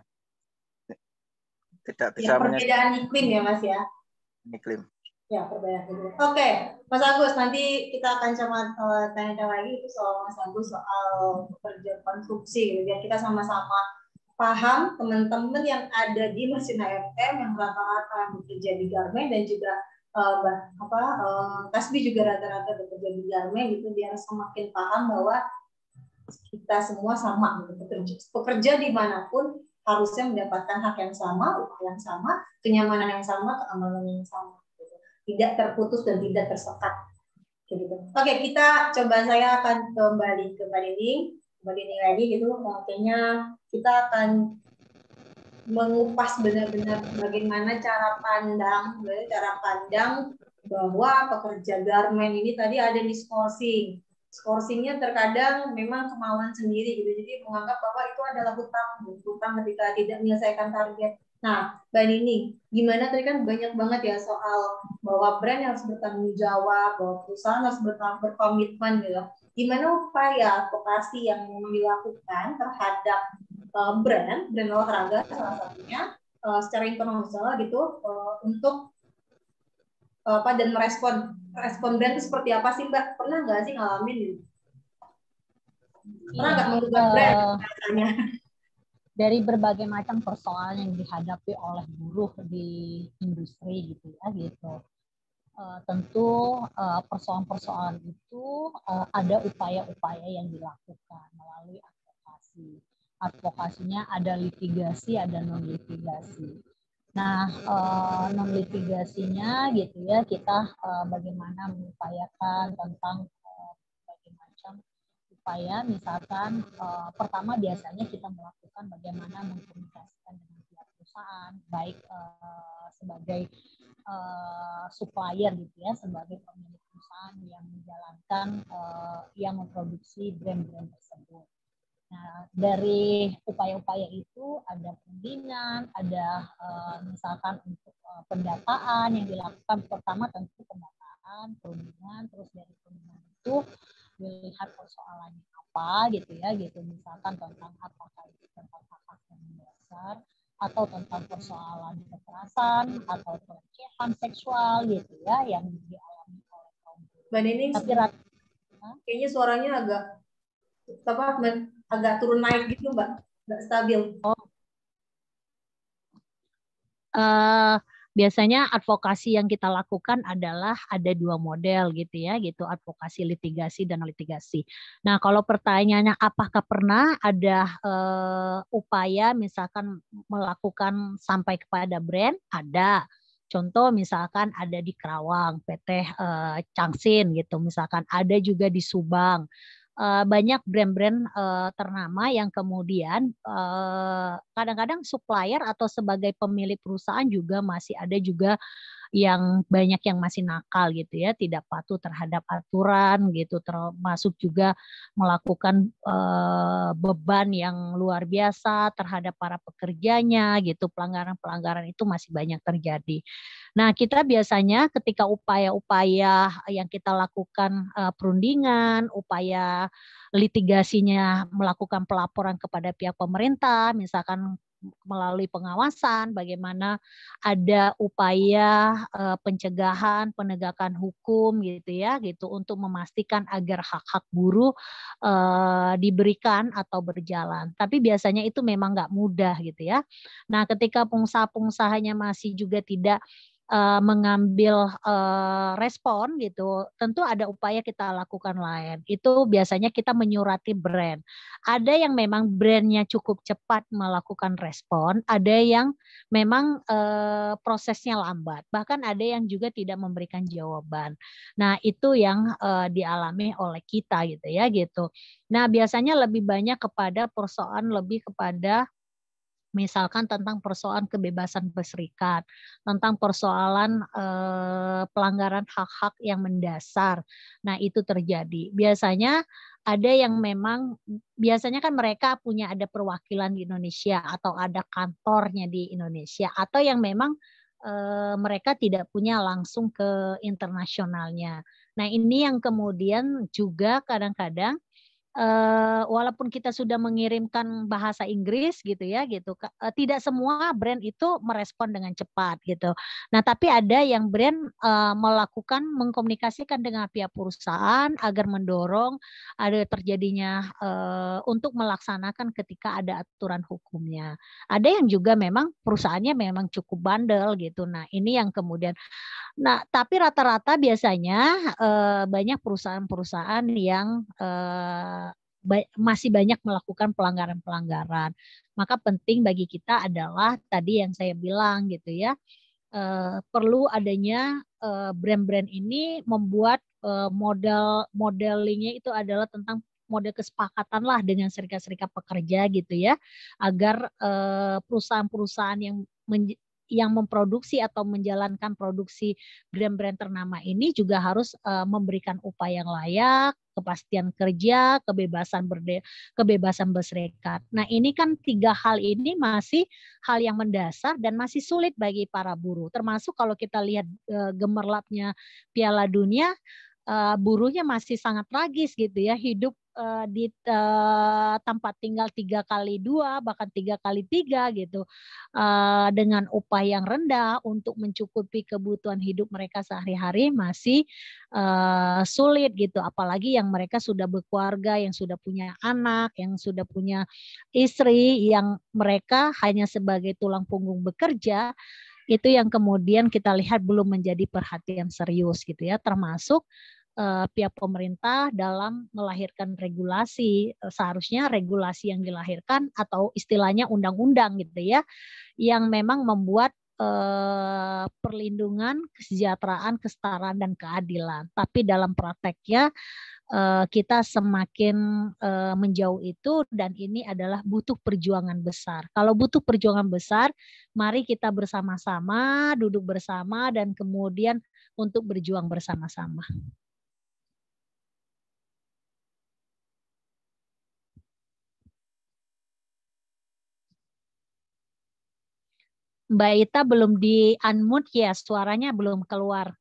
Tidak bisa ya, perbedaan iklim ya Mas ya. Iklim. Ya, perbedaan iklim. Oke, Mas Agus, nanti kita akan coba uh, tanya lagi itu soal Mas Agus soal pekerja konstruksi gitu. Biar kita sama-sama paham teman-teman yang ada di mesin H F M yang rata-rata bekerja di garmen dan juga uh, apa uh, Kasbi juga rata-rata bekerja di garmen gitu, biar semakin paham bahwa kita semua sama gitu, pekerja pekerja dimanapun harusnya mendapatkan hak yang sama, upah yang sama, kenyamanan yang sama, keamanan yang sama, gitu. Tidak terputus dan tidak tersekat. Gitu. Oke, kita coba saya akan kembali ke Mbak Nining, Mbak Nining lagi gitu. Kayaknya kita akan mengupas benar-benar bagaimana cara pandang, cara pandang bahwa pekerja garmen ini tadi ada di skorsing. Skorsingnya terkadang memang kemauan sendiri gitu, jadi menganggap bahwa itu adalah hutang, hutang ketika tidak menyelesaikan target. Nah, Mbak Nining, gimana tadi kan banyak banget ya soal bahwa brand harus bertanggung jawab, bahwa perusahaan harus berkomitmen gitu. Gimana upaya advokasi yang memang dilakukan terhadap uh, brand, brand olahraga salah satunya uh, secara internasional gitu uh, untuk uh, apa dan merespon respon brand itu seperti apa sih Mbak? Pernah nggak sih ngalamin gitu? Pernah nggak mengubah uh, brand? Katanya? Dari berbagai macam persoalan yang dihadapi oleh buruh di industri gitu ya gitu. Uh, tentu uh, persoalan-persoalan itu uh, ada upaya-upaya yang dilakukan melalui advokasi. Advokasinya ada litigasi, ada non-litigasi. Nah, uh, non-litigasinya gitu ya, kita uh, bagaimana mengupayakan tentang uh, berbagai macam upaya, misalkan uh, pertama biasanya kita melakukan bagaimana mengkomunikasikan dengan pihak perusahaan, baik uh, sebagai uh, supplier gitu ya, sebagai pemilik perusahaan yang menjalankan, uh, yang memproduksi brand-brand tersebut. Nah, dari upaya-upaya itu ada pembinaan, ada uh, misalkan untuk uh, pendataan yang dilakukan. Pertama tentu pendataan, perundingan, terus dari perundingan itu dilihat persoalannya apa gitu ya, gitu misalkan tentang apakah itu tentang hak hak yang mendasar atau tentang persoalan kekerasan atau pelecehan kekerasan seksual gitu ya yang dialami oleh kaum buruh. Mbak Nining, Tapi rat, kayaknya suaranya agak apa agak turun naik gitu Mbak, nggak stabil. Oh. Uh, biasanya advokasi yang kita lakukan adalah ada dua model gitu ya, gitu advokasi litigasi dan litigasi. Nah kalau pertanyaannya apakah pernah ada uh, upaya misalkan melakukan sampai kepada brand? Ada. Contoh misalkan ada di Karawang P T uh, Changsin gitu, misalkan ada juga di Subang. Uh, banyak brand-brand uh, ternama yang kemudian uh, kadang-kadang supplier atau sebagai pemilik perusahaan juga masih ada juga yang banyak yang masih nakal gitu ya, tidak patuh terhadap aturan gitu, termasuk juga melakukan uh, beban yang luar biasa terhadap para pekerjanya gitu, pelanggaran-pelanggaran itu masih banyak terjadi. Nah kita biasanya ketika upaya-upaya yang kita lakukan uh, perundingan, upaya litigasinya melakukan pelaporan kepada pihak pemerintah, misalkan melalui pengawasan, bagaimana ada upaya uh, pencegahan, penegakan hukum gitu ya, gitu untuk memastikan agar hak-hak buruh uh, diberikan atau berjalan. Tapi biasanya itu memang nggak mudah gitu ya. Nah, ketika pengusaha-pengusahanya masih juga tidak Uh, mengambil uh, respon gitu, tentu ada upaya kita lakukan lain. Itu biasanya kita menyurati brand. Ada yang memang brandnya cukup cepat melakukan respon, ada yang memang uh, prosesnya lambat, bahkan ada yang juga tidak memberikan jawaban. Nah itu yang uh, dialami oleh kita gitu ya gitu. Nah biasanya lebih banyak kepada persoalan lebih kepada misalkan tentang persoalan kebebasan berserikat, tentang persoalan eh, pelanggaran hak-hak yang mendasar. Nah, itu terjadi. Biasanya ada yang memang, biasanya kan mereka punya ada perwakilan di Indonesia atau ada kantornya di Indonesia, atau yang memang eh, mereka tidak punya langsung ke internasionalnya. Nah, ini yang kemudian juga kadang-kadang Uh, walaupun kita sudah mengirimkan bahasa Inggris gitu ya gitu, uh, tidak semua brand itu merespon dengan cepat gitu. Nah tapi ada yang brand uh, melakukan mengkomunikasikan dengan pihak perusahaan agar mendorong ada terjadinya uh, untuk melaksanakan ketika ada aturan hukumnya. Ada yang juga memang perusahaannya memang cukup bandel gitu. Nah ini yang kemudian, nah tapi rata-rata biasanya uh, banyak perusahaan-perusahaan yang uh, masih banyak melakukan pelanggaran-pelanggaran. Maka penting bagi kita adalah tadi yang saya bilang gitu ya, eh, perlu adanya eh, brand-brand ini membuat eh, model modelingnya itu adalah tentang model kesepakatan lah dengan serikat-serikat pekerja gitu ya, agar eh, perusahaan-perusahaan yang men, yang memproduksi atau menjalankan produksi brand-brand ternama ini juga harus uh, memberikan upaya yang layak, kepastian kerja, kebebasan berde, kebebasan berserikat. Nah, ini kan tiga hal ini masih hal yang mendasar dan masih sulit bagi para buruh. Termasuk kalau kita lihat uh, gemerlapnya Piala Dunia, uh, buruhnya masih sangat tragis gitu ya, hidup uh, di uh, tempat tinggal tiga kali dua bahkan tiga kali tiga gitu, uh, dengan upah yang rendah untuk mencukupi kebutuhan hidup mereka sehari-hari masih uh, sulit gitu, apalagi yang mereka sudah berkeluarga, yang sudah punya anak, yang sudah punya istri, yang mereka hanya sebagai tulang punggung bekerja. Itu yang kemudian kita lihat belum menjadi perhatian serius gitu ya, termasuk uh, pihak pemerintah dalam melahirkan regulasi. Seharusnya regulasi yang dilahirkan atau istilahnya undang-undang gitu ya, yang memang membuat uh, perlindungan, kesejahteraan, kesetaraan dan keadilan. Tapi dalam prakteknya uh, kita semakin uh, menjauh itu, dan ini adalah butuh perjuangan besar. Kalau butuh perjuangan besar, mari kita bersama-sama, duduk bersama, dan kemudian untuk berjuang bersama-sama. Mbak Ita belum di unmute ya, suaranya belum keluar.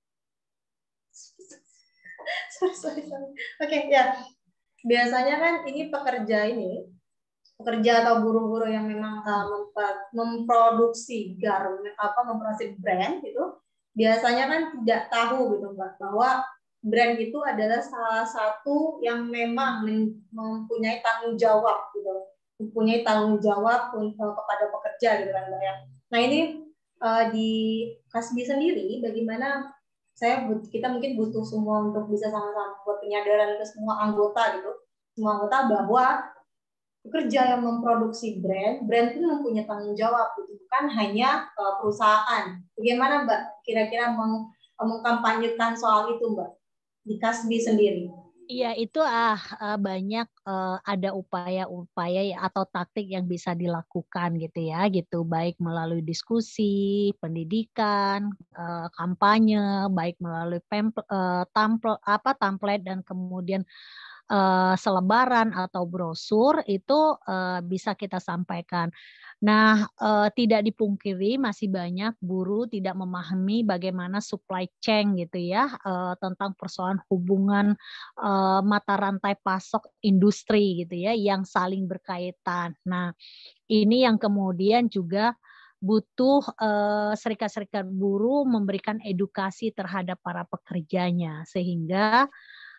sorry, sorry, sorry. Oke, okay, ya. Biasanya kan ini pekerja ini, pekerja atau buruh-buruh yang memang uh, memproduksi garment, apa memproduksi brand gitu, biasanya kan tidak tahu gitu Mbak, bahwa brand itu adalah salah satu yang memang mempunyai tanggung jawab gitu, mempunyai tanggung jawab untuk kepada pekerja gitu kan Mbak ya. Nah ini uh, di Kasbi sendiri bagaimana, saya kita mungkin butuh semua untuk bisa sama-sama buat penyadaran ke semua anggota gitu, semua anggota bahwa pekerja yang memproduksi brand, brand itu mempunyai tanggung jawab, gitu. Bukan hanya uh, perusahaan. Bagaimana Mbak kira-kira meng, mengkampanyekan soal itu Mbak di Kasbi sendiri? Iya, itu ah banyak uh, ada upaya-upaya atau taktik yang bisa dilakukan gitu ya, gitu baik melalui diskusi, pendidikan, uh, kampanye, baik melalui pamp- uh, tampel apa template dan kemudian Uh, selebaran atau brosur itu uh, bisa kita sampaikan. Nah, uh, tidak dipungkiri masih banyak buruh tidak memahami bagaimana supply chain gitu ya, uh, tentang persoalan hubungan uh, mata rantai pasok industri gitu ya, yang saling berkaitan. Nah, ini yang kemudian juga butuh uh, serikat-serikat buruh memberikan edukasi terhadap para pekerjanya sehingga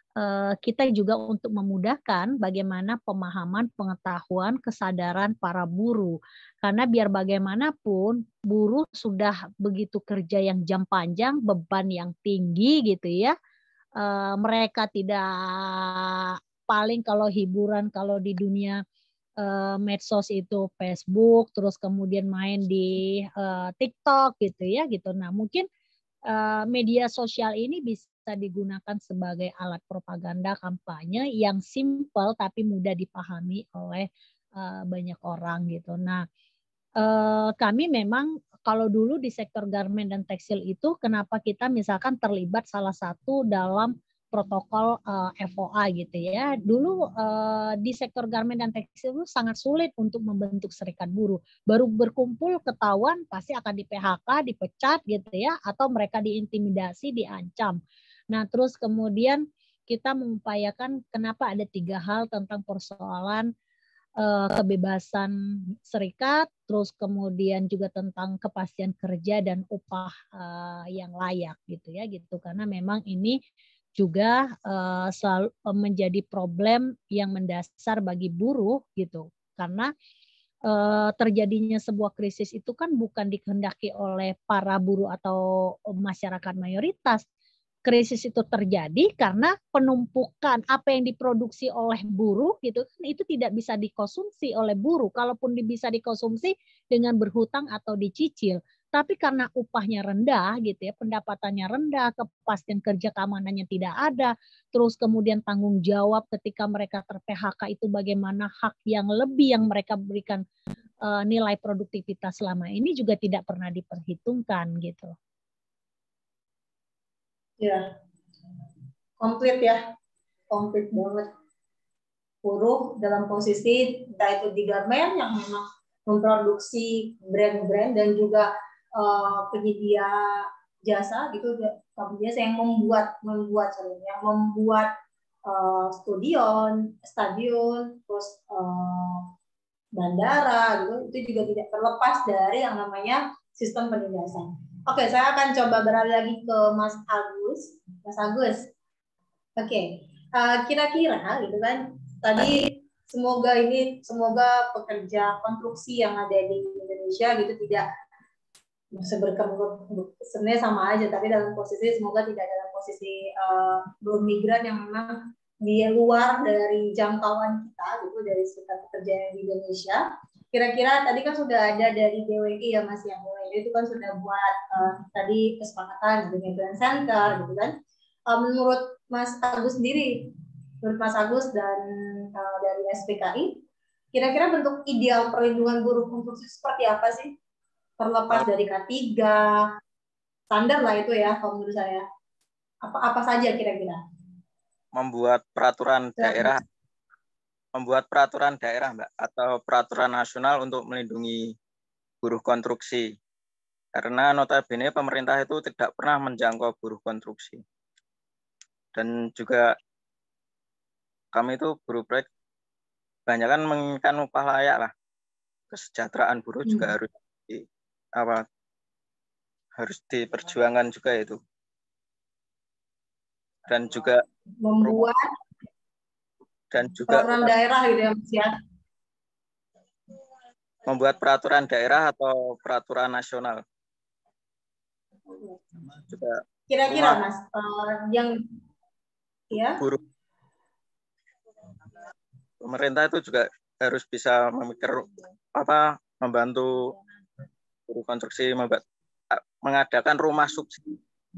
kita juga untuk memudahkan bagaimana pemahaman, pengetahuan, kesadaran para buruh. Karena biar bagaimanapun buruh sudah begitu kerja yang jam panjang, beban yang tinggi gitu ya. Mereka tidak, paling kalau hiburan kalau di dunia medsos itu Facebook, terus kemudian main di TikTok gitu ya gitu. Nah mungkin media sosial ini bisa digunakan sebagai alat propaganda kampanye yang simpel tapi mudah dipahami oleh uh, banyak orang gitu. Nah, uh, kami memang kalau dulu di sektor garment dan tekstil itu, kenapa kita misalkan terlibat salah satu dalam protokol uh, F O A gitu ya. Dulu uh, di sektor garment dan tekstil itu sangat sulit untuk membentuk serikat buruh. Baru berkumpul ketahuan pasti akan di P H K, dipecat gitu ya, atau mereka diintimidasi, diancam. Nah, terus kemudian kita mengupayakan kenapa ada tiga hal tentang persoalan uh, kebebasan serikat, terus kemudian juga tentang kepastian kerja dan upah uh, yang layak gitu ya gitu. Karena memang ini juga uh, selalu menjadi problem yang mendasar bagi buruh gitu. Karena uh, terjadinya sebuah krisis itu kan bukan dikehendaki oleh para buruh atau masyarakat mayoritas. Krisis itu terjadi karena penumpukan apa yang diproduksi oleh buruh gitu kan itu tidak bisa dikonsumsi oleh buruh. Kalaupun bisa dikonsumsi dengan berhutang atau dicicil. Tapi karena upahnya rendah gitu ya, pendapatannya rendah, kepastian kerja keamanannya tidak ada, terus kemudian tanggung jawab ketika mereka ter-P H K itu bagaimana hak yang lebih yang mereka berikan uh, nilai produktivitas selama ini juga tidak pernah diperhitungkan gitu. Ya, komplit ya, komplit banget. Buruh dalam posisi entah itu di garment yang memang memproduksi brand-brand dan juga uh, penyedia jasa gitu, penyedia yang membuat membuat sorry, yang membuat uh, stadion, stadion, terus uh, bandara gitu, itu juga tidak terlepas dari yang namanya sistem penindasan. Oke, saya akan coba beralih lagi ke Mas Agus. Mas Agus, oke, okay. uh, kira-kira gitu kan, tadi semoga ini, semoga pekerja konstruksi yang ada di Indonesia gitu tidak berkembang, sebenarnya sama aja, tapi dalam posisi semoga tidak dalam posisi uh, migran yang memang di luar dari jangkauan kita gitu, dari serikat pekerja yang di Indonesia. Kira-kira tadi kan sudah ada dari D W I ya Mas, yang D W I itu kan sudah buat uh, tadi kesepakatan dengan Brand Center gitu kan. Uh, menurut Mas Agus sendiri, menurut Mas Agus dan uh, dari S P K I, kira-kira bentuk ideal perlindungan buruh konstruksi seperti apa sih? Terlepas dari K tiga, standar lah itu ya kalau menurut saya. Apa-apa saja kira-kira? Membuat peraturan daerah, membuat peraturan daerah, Mbak, atau peraturan nasional untuk melindungi buruh konstruksi. Karena notabene pemerintah itu tidak pernah menjangkau buruh konstruksi. Dan juga kami itu buruh proyek kebanyakan menginginkan upah layak lah. Kesejahteraan buruh hmm. juga harus di, apa, harus diperjuangkan juga itu. Dan juga membuat dan juga peraturan daerah gitu ya Mas ya. Membuat peraturan daerah atau peraturan nasional. Juga kira-kira Mas uh, yang ya buruh pemerintah itu juga harus bisa memikir apa membantu buruh konstruksi membuat mengadakan rumah subsidi.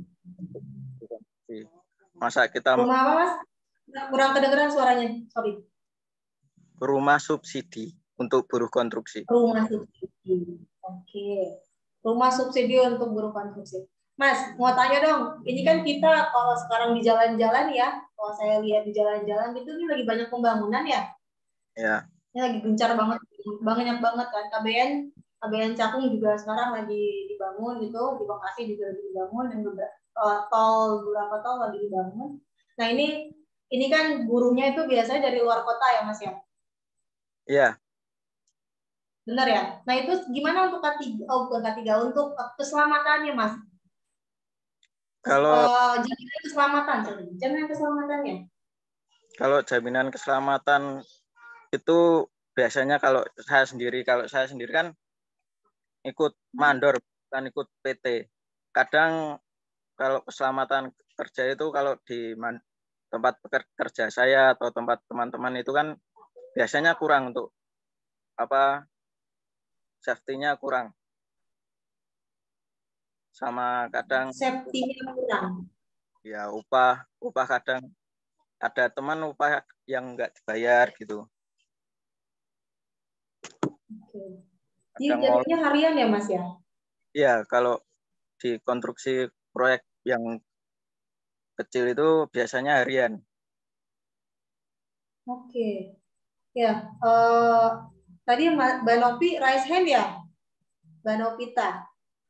Masa kita rumah apa Mas? Kurang kedengeran suaranya, sorry. Rumah subsidi untuk buruh konstruksi. Rumah subsidi, oke. Rumah subsidi untuk buruh konstruksi. Mas, mau tanya dong, ini kan kita kalau sekarang di jalan-jalan ya, kalau saya lihat di jalan-jalan itu ini lagi banyak pembangunan ya? Ya. Ini lagi gencar banget, banyak banget kan. K B N, K B N Cakung juga sekarang lagi dibangun gitu, di Bekasi juga lagi dibangun, dan beberapa uh, tol, beberapa tol lagi dibangun. Nah ini, ini kan buruhnya itu biasanya dari luar kota ya Mas ya? Iya. Benar ya? Nah itu gimana untuk K tiga, oh bukan K tiga, untuk keselamatannya Mas? Kalau uh, jaminan keselamatan, jaminan keselamatannya. Kalau jaminan keselamatan itu biasanya kalau saya sendiri, kalau saya sendiri kan ikut mandor, bukan ikut P T. Kadang kalau keselamatan kerja itu kalau di tempat kerja saya atau tempat teman-teman itu kan biasanya kurang untuk apa safety-nya kurang. Sama kadang safety-nya kurang. Ya upah, upah kadang ada teman upah yang enggak dibayar gitu. Oke. Jadi jadinya harian ya Mas ya? Iya, kalau di konstruksi proyek yang kecil itu biasanya harian. Oke. Ya, uh, tadi Mbak Nopi raise hand ya? Mbak Novita.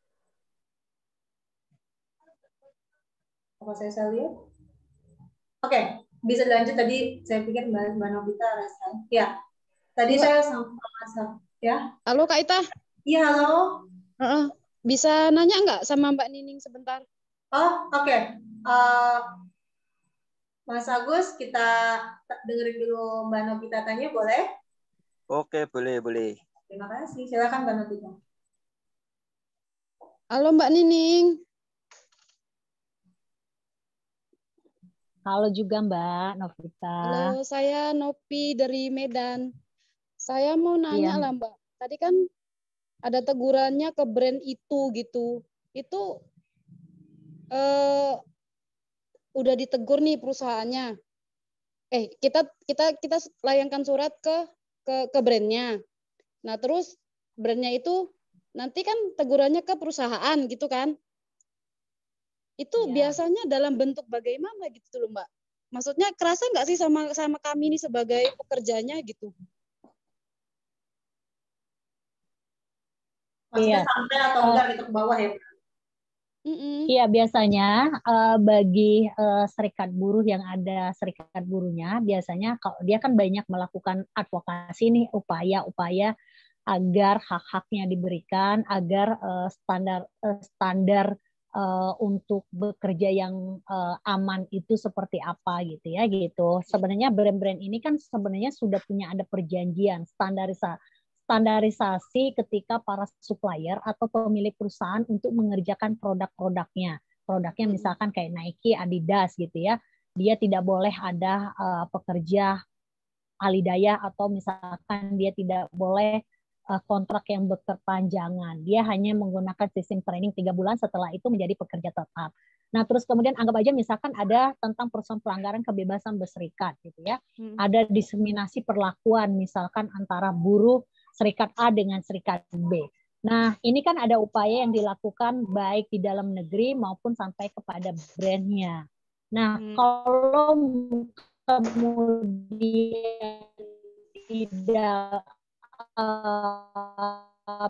Apa saya salah lihat? Oke, bisa lanjut tadi saya pikir Mbak, Mbak Novita raise hand. Ya, tadi Mbak. Saya sama ya. Halo Kak Ita. Iya, halo. Uh-uh. Bisa nanya nggak sama Mbak Nining sebentar? Oh, oke. Okay. Uh, Mas Agus, kita dengerin dulu Mbak Novita tanya, boleh? Oke, boleh, boleh. Terima kasih. Silakan Mbak Novita. Halo Mbak Nining. Halo juga Mbak Novita. Halo, saya Nopi dari Medan. Saya mau nanya iya. lah Mbak. Tadi kan ada tegurannya ke brand itu gitu. Itu eh, udah ditegur nih perusahaannya. Eh kita kita kita layangkan surat ke ke ke brandnya. Nah terus brandnya itu nanti kan tegurannya ke perusahaan gitu kan? Itu ya. Biasanya dalam bentuk bagaimana gitu loh Mbak? Maksudnya kerasa nggak sih sama sama kami ini sebagai pekerjanya gitu? Maksudnya iya. Sampai atau enggak gitu ke bawah ya? Iya, biasanya uh, bagi uh, serikat buruh yang ada serikat buruhnya, biasanya kalau dia kan banyak melakukan advokasi nih, upaya-upaya agar hak-haknya diberikan, agar uh, standar uh, standar uh, untuk bekerja yang uh, aman itu seperti apa gitu ya gitu. Sebenarnya brand-brand ini kan sebenarnya sudah punya ada perjanjian standarisasi standarisasi ketika para supplier atau pemilik perusahaan untuk mengerjakan produk-produknya. Produknya misalkan kayak Nike, Adidas gitu ya. Dia tidak boleh ada uh, pekerja alidaya atau misalkan dia tidak boleh uh, kontrak yang berkepanjangan. Dia hanya menggunakan sistem training tiga bulan, setelah itu menjadi pekerja tetap. Nah, terus kemudian anggap aja misalkan ada tentang persoalan pelanggaran kebebasan berserikat gitu ya. Hmm. Ada diskriminasi perlakuan misalkan antara buruh serikat A dengan serikat B. Nah, ini kan ada upaya yang dilakukan baik di dalam negeri maupun sampai kepada brandnya. Nah, hmm. kalau kemudian tidak uh,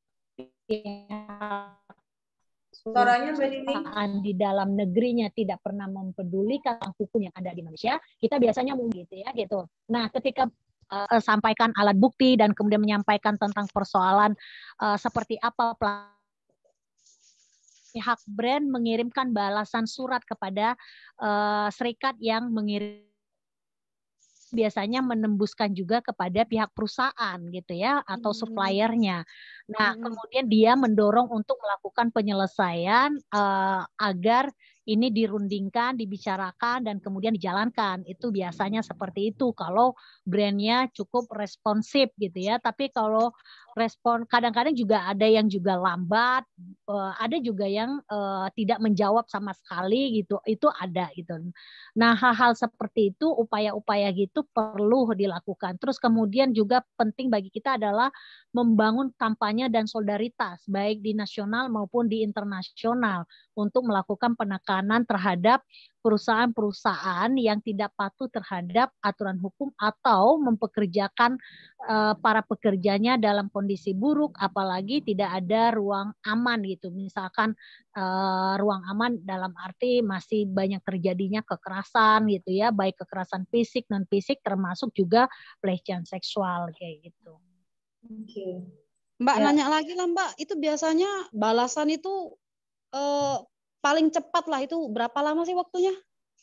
suaranya di dalam negerinya tidak pernah mempedulikan hukum yang ada di Indonesia, kita biasanya mungkin gitu ya gitu. Nah, ketika Uh, sampaikan alat bukti dan kemudian menyampaikan tentang persoalan uh, seperti apa pihak brand mengirimkan balasan surat kepada uh, serikat yang mengirim, biasanya menembuskan juga kepada pihak perusahaan gitu ya atau suppliernya. Nah, kemudian dia mendorong untuk melakukan penyelesaian uh, agar ini dirundingkan, dibicarakan dan kemudian dijalankan. Itu biasanya seperti itu kalau brandnya cukup responsif gitu ya. Tapi kalau respon kadang-kadang juga ada yang juga lambat, uh, ada juga yang uh, tidak menjawab sama sekali gitu. Itu ada gitu. Nah, hal-hal seperti itu, upaya-upaya gitu perlu dilakukan. Terus kemudian juga penting bagi kita adalah membangun kampanye dan solidaritas baik di nasional maupun di internasional untuk melakukan penekanan terhadap perusahaan-perusahaan yang tidak patuh terhadap aturan hukum atau mempekerjakan uh, para pekerjanya dalam kondisi buruk, apalagi tidak ada ruang aman gitu. Misalkan uh, ruang aman dalam arti masih banyak terjadinya kekerasan gitu ya, baik kekerasan fisik non fisik termasuk juga pelecehan seksual kayak gitu. Oke. Mbak Ya. nanya lagi lah Mbak, itu biasanya balasan itu eh, paling cepat lah itu berapa lama sih waktunya?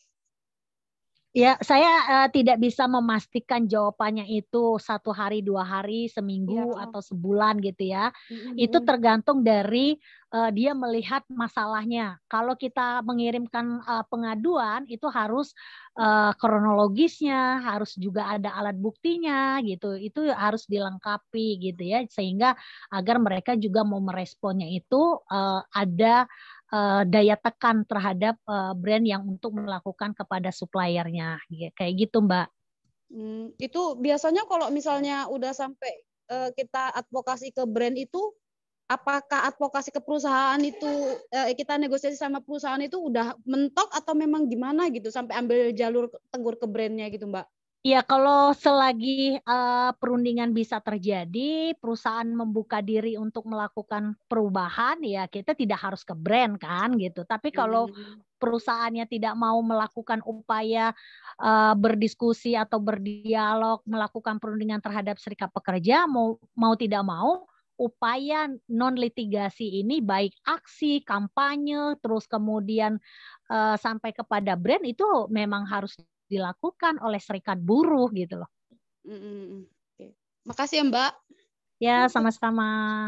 Ya, saya uh, tidak bisa memastikan jawabannya itu satu hari, dua hari, seminggu Ya. atau sebulan gitu ya. Mm-hmm. Itu tergantung dari uh, dia melihat masalahnya. Kalau kita mengirimkan uh, pengaduan, itu harus uh, kronologisnya, harus juga ada alat buktinya gitu. Itu harus dilengkapi gitu ya, sehingga agar mereka juga mau meresponnya itu uh, ada Uh, daya tekan terhadap uh, brand yang untuk melakukan kepada suppliernya, kayak gitu Mbak. Hmm, itu biasanya kalau misalnya udah sampai uh, kita advokasi ke brand itu, apakah advokasi ke perusahaan itu uh, kita negosiasi sama perusahaan itu udah mentok atau memang gimana gitu sampai ambil jalur tegur ke brandnya gitu Mbak? Ya, kalau selagi uh, perundingan bisa terjadi, perusahaan membuka diri untuk melakukan perubahan, ya kita tidak harus ke brand kan gitu. Tapi kalau perusahaannya tidak mau melakukan upaya uh, berdiskusi atau berdialog, melakukan perundingan terhadap serikat pekerja, mau mau tidak mau, upaya non litigasi ini baik aksi, kampanye, terus kemudian uh, sampai kepada brand itu memang harus dilakukan oleh serikat buruh gitu loh. Mm-hmm. Oke. Makasih ya Mbak. Ya, sama-sama.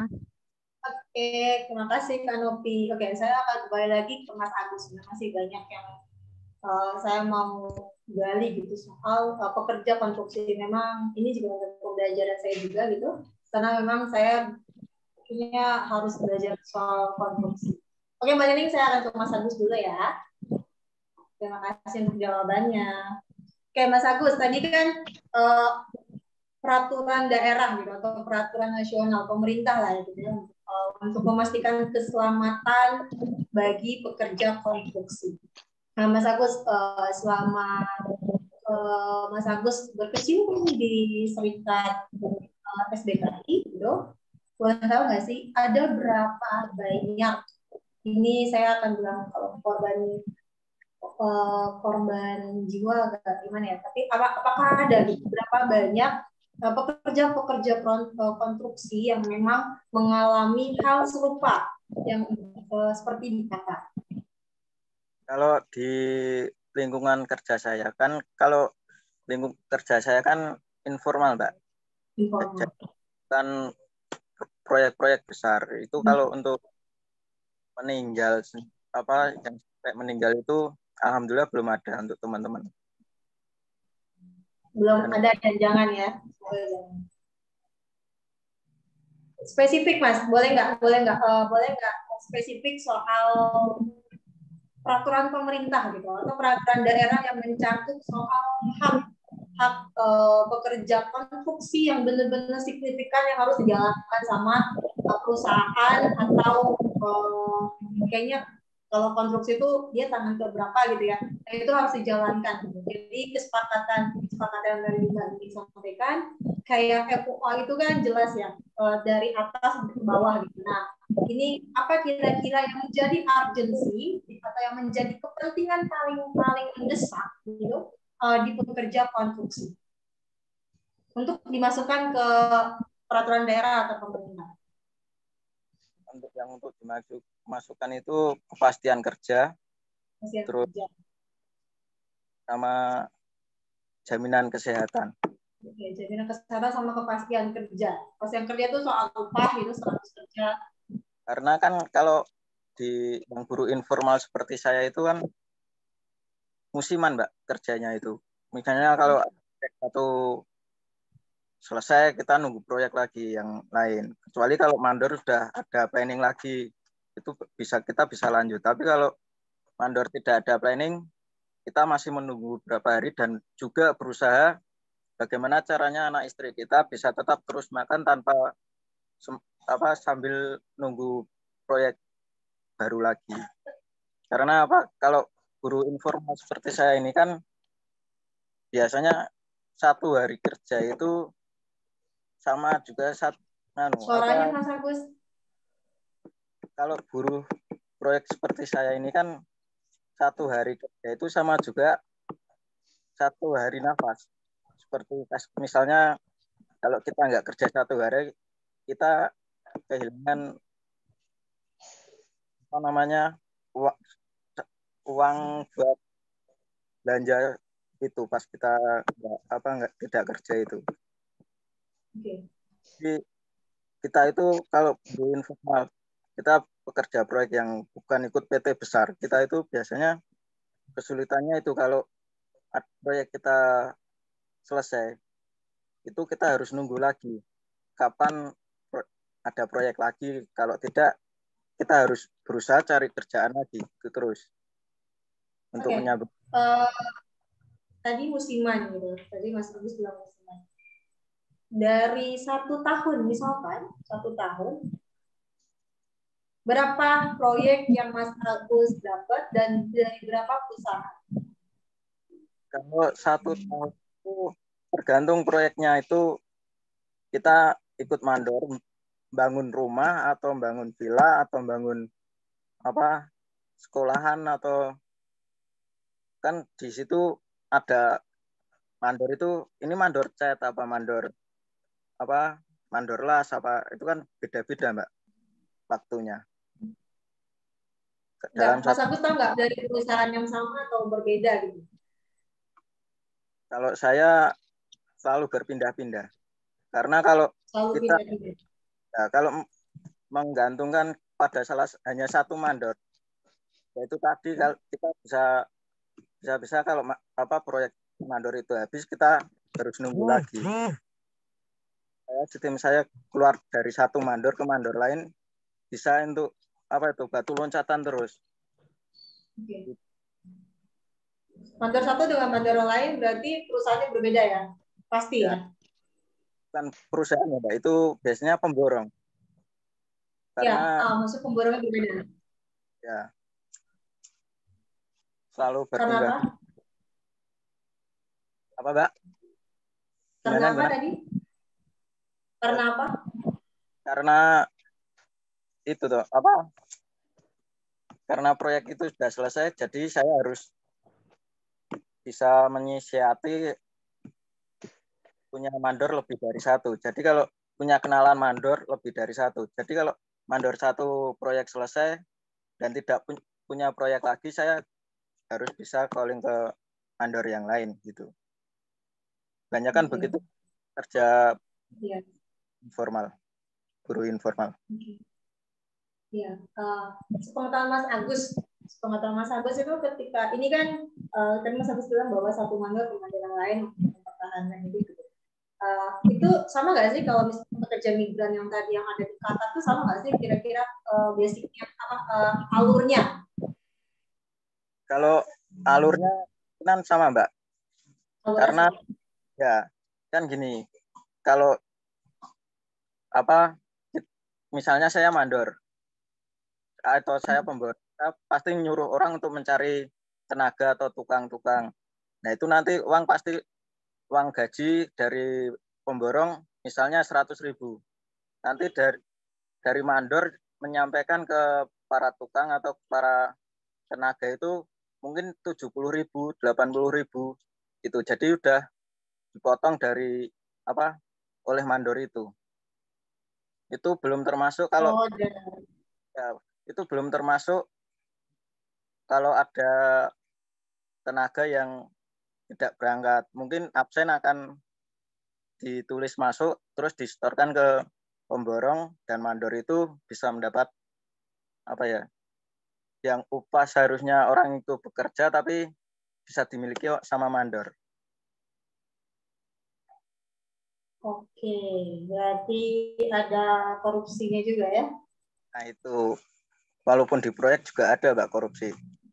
Oke, terima kasih Kak Nopi. Oke, saya akan kembali lagi ke Mas Agus. Masih banyak yang uh, saya mau gali gitu soal uh, pekerja konstruksi. Memang ini juga pembelajaran saya juga gitu, karena memang saya punya harus belajar soal konstruksi. Oke, Mbak Nining, saya akan ke Mas Agus dulu ya. Terima kasih untuk jawabannya. Oke, Mas Agus, tadi kan uh, peraturan daerah gitu atau peraturan nasional pemerintah lah ya gitu ya, uh, untuk memastikan keselamatan bagi pekerja konstruksi. Nah, Mas Agus, uh, selama uh, Mas Agus berkecimpung di serikat uh, S B K I gitu, boleh tahu nggak sih ada berapa banyak, ini saya akan bilang kalau korban uh, korban jiwa agak gimana ya, tapi apakah ada gitu, berapa banyak pekerja-pekerja konstruksi yang memang mengalami hal serupa yang uh, seperti di Kakak? Kalau di lingkungan kerja saya kan, kalau lingkup kerja saya kan informal, Mbak. Informal. Kan proyek-proyek besar itu hmm. Kalau untuk meninggal apa yang sampai meninggal itu alhamdulillah belum ada untuk teman-teman. Belum dan ada dan jangan ya. Spesifik Mas, boleh nggak? Boleh nggak? Uh, boleh nggak spesifik soal peraturan pemerintah gitu atau peraturan daerah yang mencakup soal hak hak uh, pekerja konstruksi yang benar-benar signifikan yang harus dijalankan sama uh, perusahaan atau uh, kayaknya kalau konstruksi itu dia tangan ke berapa gitu ya, nah, itu harus dijalankan. Jadi kesepakatan kesepakatan dari Mbak disampaikan kayak F U A itu kan jelas ya, uh, dari atas sampai ke bawah gitu. Nah, ini apa kira-kira yang menjadi urgensi atau yang menjadi kepentingan paling-paling mendesak gitu uh, di pekerja konstruksi untuk dimasukkan ke peraturan daerah atau pemerintah? Untuk yang untuk dimasuk masukan itu kepastian kerja, Kepastian terus kerja. sama jaminan kesehatan. Oke, jaminan kesehatan sama kepastian kerja. Kepastian kerja itu soal upah gitu, status kerja. Karena kan kalau di yang buruh informal seperti saya itu kan musiman, Mbak, kerjanya itu. Misalnya kalau satu selesai kita nunggu proyek lagi yang lain. Kecuali kalau mandor sudah ada planning lagi, itu bisa kita bisa lanjut. Tapi kalau mandor tidak ada planning, kita masih menunggu beberapa hari dan juga berusaha bagaimana caranya anak istri kita bisa tetap terus makan tanpa apa sambil nunggu proyek baru lagi. Karena apa? Kalau guru informal seperti saya ini kan biasanya satu hari kerja itu sama juga satu anu, Suaranya apa, Mas Agus. kalau buruh proyek seperti saya ini kan satu hari kerja itu sama juga satu hari nafas. Seperti misalnya kalau kita nggak kerja satu hari, kita kehilangan apa namanya uang, uang buat belanja itu pas kita nggak apa nggak tidak kerja itu. Oke. Jadi kita itu kalau buruh informal, kita pekerja proyek yang bukan ikut P T besar, kita itu biasanya kesulitannya itu kalau proyek kita selesai, itu kita harus nunggu lagi kapan ada proyek lagi. Kalau tidak, kita harus berusaha cari kerjaan lagi itu terus untuk okay. menyambung. Uh, tadi musiman gitu, tadi Mas Agus bilang musiman. Dari satu tahun misalkan satu tahun, berapa proyek yang Mas Agus dapat dan dari berapa perusahaan? Kalau satu tahun itu tergantung proyeknya, itu kita ikut mandor bangun rumah atau bangun villa atau bangun apa sekolahan, atau kan di situ ada mandor itu ini mandor cat apa mandor apa mandor las apa itu kan beda-beda Mbak waktunya. Dalam Mas Agus tahu nggak dari perusahaan yang sama atau berbeda gitu? Kalau saya selalu berpindah-pindah karena kalau selalu kita pindah-pindah. Ya, kalau menggantungkan pada salah hanya satu mandor, yaitu tadi kalau kita bisa bisa bisa kalau apa proyek mandor itu habis, kita harus nunggu lagi. Saya sistem saya keluar dari satu mandor ke mandor lain bisa untuk apa itu batu loncatan terus. Oke. Mandor satu dengan mandor lain berarti perusahaannya berbeda ya, pasti ya. Kan perusahaan ya, Mbak, itu biasanya pemborong. Karena, ya, ah, maksud pemborongnya berbeda. Ya. Selalu berpindah. Karena apa? Apa, Mbak? Karena gimana, apa gimana? Tadi? Karena apa? Karena itu tuh, apa? Karena proyek itu sudah selesai, jadi saya harus bisa menyiasati punya mandor lebih dari satu. Jadi kalau punya kenalan mandor lebih dari satu. Jadi kalau mandor satu proyek selesai dan tidak punya proyek lagi, saya harus bisa calling ke mandor yang lain gitu. Banyak kan okay. Begitu kerja yeah. informal, buruh informal. Okay. Ya, uh, sepengetahuan Mas Agus, sepengetahuan Mas Agus itu ketika ini kan uh, tadi Mas Agus bilang bahwa satu mandor ke mandor yang lain pertahanan gitu. Uh, itu sama nggak sih kalau misalnya pekerja migran yang tadi yang ada di Qatar itu sama nggak sih kira-kira uh, basicnya apa uh, alurnya? Kalau alurnya kan sama Mbak, alurnya karena sama. Ya kan gini, kalau apa misalnya saya mandor atau saya pemborong, pasti nyuruh orang untuk mencari tenaga atau tukang-tukang. Nah itu nanti uang pasti uang gaji dari pemborong misalnya seratus ribu. Nanti dari dari mandor menyampaikan ke para tukang atau para tenaga itu mungkin tujuh puluh ribu, delapan puluh ribu itu. Jadi udah dipotong dari apa oleh mandor itu. Itu belum termasuk kalau oh, ya, itu belum termasuk kalau ada tenaga yang tidak berangkat. Mungkin absen akan ditulis masuk, terus disetorkan ke pemborong, dan mandor itu bisa mendapat apa ya, yang upah seharusnya orang itu bekerja tapi bisa dimiliki sama mandor. Oke, berarti ada korupsinya juga ya? Nah itu, walaupun di proyek juga ada Mbak korupsi.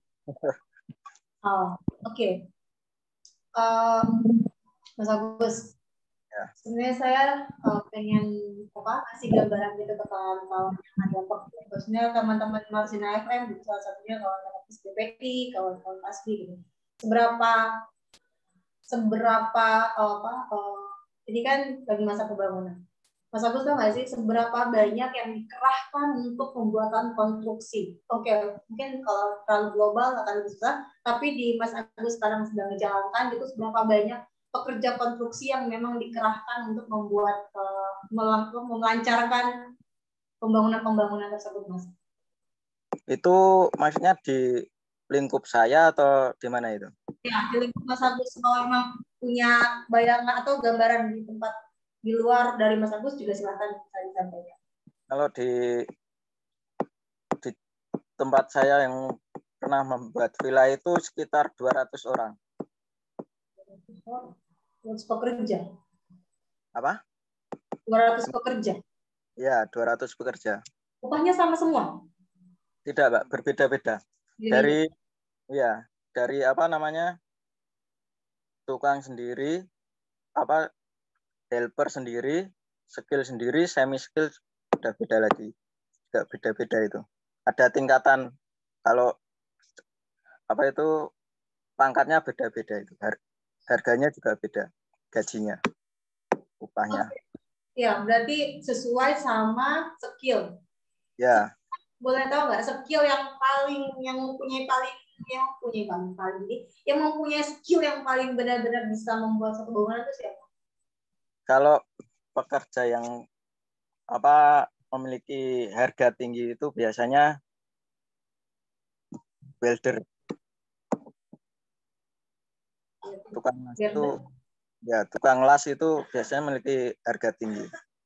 Oh, oke. Okay. Um, Mas Agus, ya. Sebenarnya saya uh, pengen apa kasih gambaran gitu ke kawan-kawan yang ada khususnya teman-teman Marsina F M, salah satunya kawan-kawan B P T, kawan-kawan Pasbi gitu. Seberapa seberapa oh, apa oh, ini kan lagi masa pembangunan. Mas Agus tahu nggak sih seberapa banyak yang dikerahkan untuk pembuatan konstruksi? Oke, okay, mungkin kalau terlalu global akan lebih susah, tapi di Mas Agus sekarang sedang menjalankan itu seberapa banyak pekerja konstruksi yang memang dikerahkan untuk membuat uh, melancarkan pembangunan-pembangunan tersebut, Mas? Itu maksudnya di lingkup saya atau di mana itu? Ya, di lingkup Mas Agus, kalau memang punya bayangan atau gambaran di tempat di luar dari Mas Agus juga silakan bisa disampaikan. Kalau di di tempat saya yang pernah membuat villa itu sekitar dua ratus orang. dua ratus pekerja. Apa? dua ratus pekerja. Ya, dua ratus pekerja. Upahnya sama semua? Tidak, Pak, berbeda-beda. Dari ya, dari apa namanya? Tukang sendiri, apa helper sendiri, skill sendiri, semi skill sudah beda lagi. Juga beda-beda itu. Ada tingkatan, kalau apa itu pangkatnya beda-beda itu. Harganya juga beda, gajinya, upahnya. Ya, berarti sesuai sama skill. Ya. Boleh tahu nggak skill yang paling yang mempunyai paling yang mempunyai paling paling ini yang mempunyai skill yang paling benar-benar bisa membuat satu bangunan itu siapa? Kalau pekerja yang apa memiliki harga tinggi itu biasanya welder, tukang las itu ya tukang las itu biasanya memiliki harga tinggi.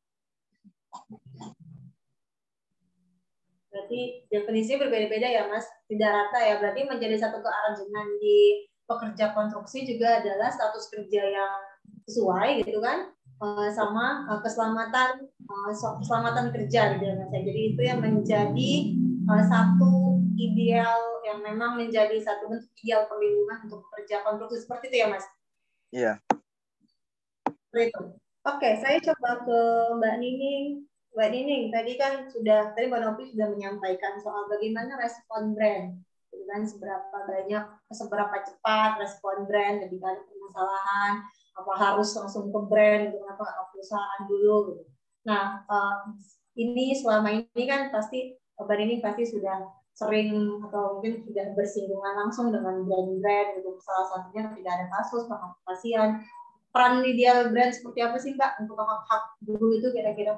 Berarti definisinya berbeda-beda ya Mas, tidak rata ya. Berarti menjadi satu kearjenan di pekerja konstruksi juga adalah status kerja yang sesuai gitu kan, sama keselamatan keselamatan kerja gitu ya Mas. Jadi itu yang menjadi satu ideal yang memang menjadi satu bentuk ideal perlindungan untuk pekerja konstruksi seperti itu ya Mas. Iya. Seperti itu. Oke, saya coba ke Mbak Nining. Mbak Nining, tadi kan sudah, tadi Mbak Novi sudah menyampaikan soal bagaimana respon brand, gitu kan, seberapa banyak, seberapa cepat respon brand ketika ada permasalahan, apa harus langsung ke brand, gitu, apa perusahaan dulu. Gitu. Nah, uh, ini selama ini kan pasti Mbak Nining pasti sudah sering atau mungkin sudah bersinggungan langsung dengan brand-brand, gitu. Salah satunya tidak ada kasus pengadvokasian. Peran ideal brand seperti apa sih Mbak untuk hak-hak buruh itu kira-kira?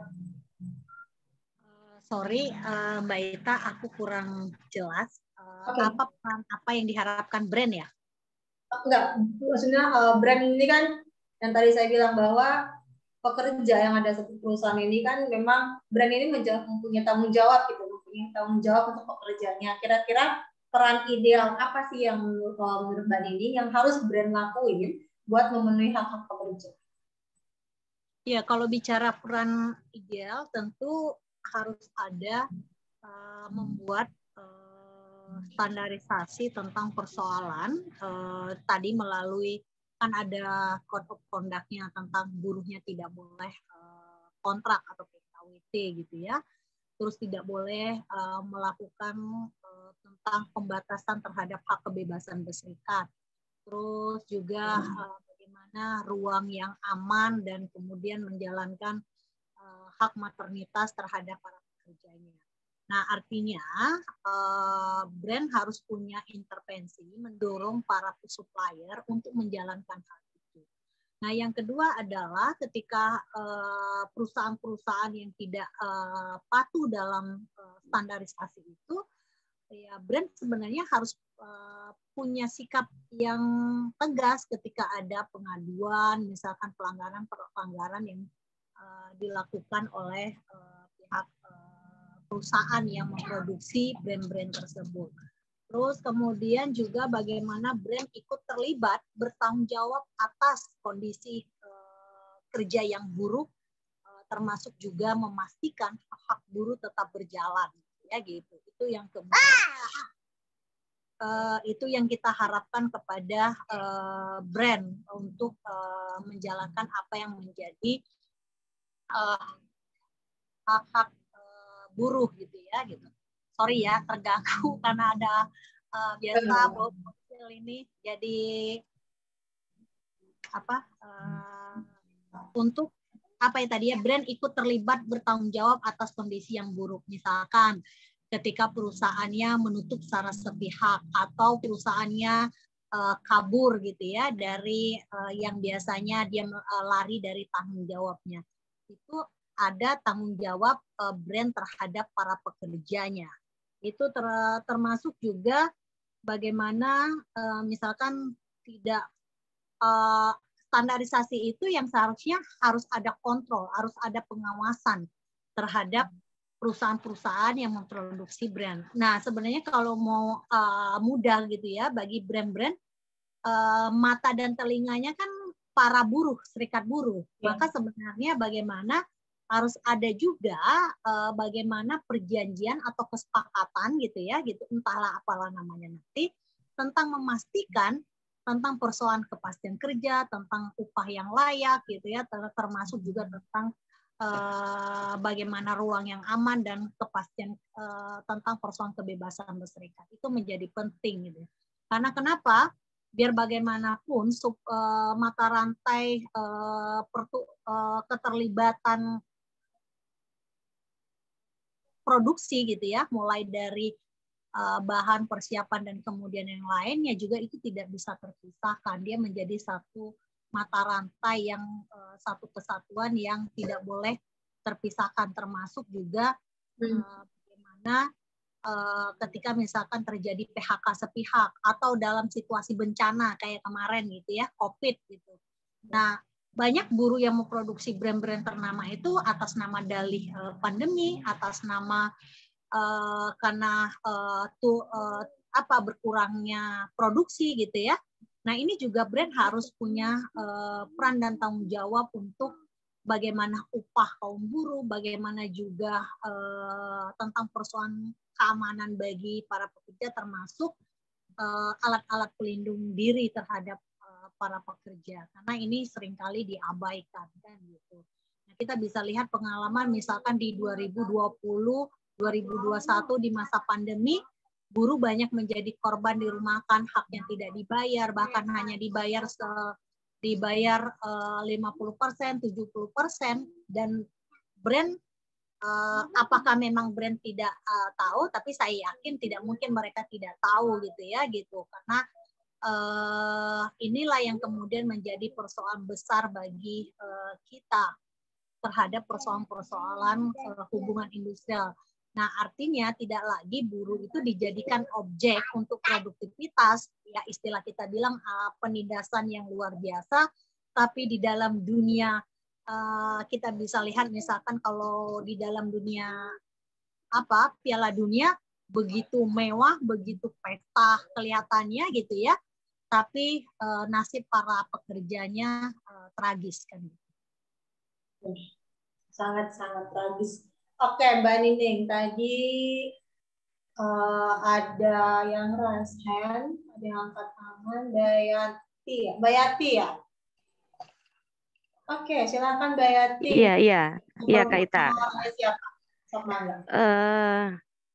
Sorry, uh, Mbak Ita, aku kurang jelas. Uh, okay. Apa peran apa yang diharapkan brand ya? Enggak, maksudnya uh, brand ini kan yang tadi saya bilang bahwa pekerja yang ada satu perusahaan ini kan memang brand ini mempunyai tanggung jawab gitu, mempunyai tanggung jawab untuk pekerjaannya. Kira-kira peran ideal apa sih yang menurut, uh, menurut Mbak Nini yang harus brand lakuin buat memenuhi hak-hak pekerja? Ya, kalau bicara peran ideal tentu harus ada uh, membuat uh, standarisasi tentang persoalan uh, tadi melalui kan ada code of conduct-nya tentang buruhnya tidak boleh uh, kontrak atau P K W T gitu ya, terus tidak boleh uh, melakukan uh, tentang pembatasan terhadap hak kebebasan berserikat, terus juga uh, bagaimana ruang yang aman dan kemudian menjalankan hak maternitas terhadap para pekerjanya. Nah, artinya uh, brand harus punya intervensi mendorong para supplier untuk menjalankan hal itu. Nah, yang kedua adalah ketika perusahaan-perusahaan yang tidak uh, patuh dalam uh, standarisasi itu, ya brand sebenarnya harus uh, punya sikap yang tegas ketika ada pengaduan, misalkan pelanggaran-pelanggaran yang uh, dilakukan oleh uh, pihak uh, perusahaan yang memproduksi brand-brand tersebut. Terus kemudian juga bagaimana brand ikut terlibat bertanggung jawab atas kondisi uh, kerja yang buruk, uh, termasuk juga memastikan hak buruh tetap berjalan, ya gitu. Itu yang kemudian uh, itu yang kita harapkan kepada uh, brand untuk uh, menjalankan apa yang menjadi uh, hak-hak uh, buruh gitu ya gitu. Sorry ya terganggu karena ada uh, biasa bau fosil ini jadi apa uh, untuk apa ya tadi ya brand ikut terlibat bertanggung jawab atas kondisi yang buruk, misalkan ketika perusahaannya menutup secara sepihak atau perusahaannya uh, kabur gitu ya dari uh, yang biasanya dia uh, lari dari tanggung jawabnya, itu ada tanggung jawab uh, brand terhadap para pekerjanya. Itu ter, termasuk juga bagaimana uh, misalkan tidak uh, standarisasi itu yang seharusnya harus ada kontrol, harus ada pengawasan terhadap perusahaan-perusahaan yang memproduksi brand. Nah, sebenarnya kalau mau uh, mudah gitu ya bagi brand-brand, uh, mata dan telinganya kan para buruh, serikat buruh. Ya. Maka sebenarnya bagaimana harus ada juga uh, bagaimana perjanjian atau kesepakatan gitu ya, gitu entahlah apalah namanya nanti, tentang memastikan tentang persoalan kepastian kerja, tentang upah yang layak gitu ya, termasuk juga tentang uh, bagaimana ruang yang aman dan kepastian uh, tentang persoalan kebebasan berserikat. Itu menjadi penting gitu. Karena kenapa? Biar bagaimanapun sub, uh, mata rantai uh, pertu, uh, keterlibatan produksi gitu ya, mulai dari uh, bahan persiapan dan kemudian yang lainnya juga itu tidak bisa terpisahkan. Dia menjadi satu mata rantai yang uh, satu kesatuan yang tidak boleh terpisahkan, termasuk juga uh, bagaimana uh, ketika misalkan terjadi P H K sepihak atau dalam situasi bencana kayak kemarin gitu ya, COVID gitu. Nah, banyak buruh yang memproduksi brand-brand ternama itu atas nama dalih uh, pandemi, atas nama uh, karena uh, tuh uh, apa berkurangnya produksi gitu ya. Nah, ini juga brand harus punya uh, peran dan tanggung jawab untuk bagaimana upah kaum buruh, bagaimana juga uh, tentang persoalan keamanan bagi para pekerja, termasuk uh, alat-alat pelindung diri terhadap para pekerja, karena ini seringkali diabaikan kan gitu. Nah, kita bisa lihat pengalaman misalkan di dua ribu dua puluh, dua ribu dua puluh satu di masa pandemi, buruh banyak menjadi korban dirumahkan, hak yang tidak dibayar, bahkan hanya dibayar se, dibayar uh, lima puluh persen, tujuh puluh persen, dan brand uh, apakah memang brand tidak uh, tahu, tapi saya yakin tidak mungkin mereka tidak tahu gitu ya gitu, karena Uh, inilah yang kemudian menjadi persoalan besar bagi uh, kita terhadap persoalan-persoalan uh, hubungan industrial. Nah, artinya tidak lagi buruh itu dijadikan objek untuk produktivitas, ya istilah kita bilang uh, penindasan yang luar biasa, tapi di dalam dunia uh, kita bisa lihat misalkan kalau di dalam dunia apa Piala Dunia begitu mewah, begitu pesta kelihatannya gitu ya. Tapi uh, nasib para pekerjanya uh, tragis kan. Sangat-sangat tragis. Oke, Mbak Nining, tadi uh, ada yang raise hand, ada yang angkat tangan, Bayati ya, Bayati ya. Oke, silakan Bayati. Iya, iya, iya Kak Ita. Siapa? Sama uh,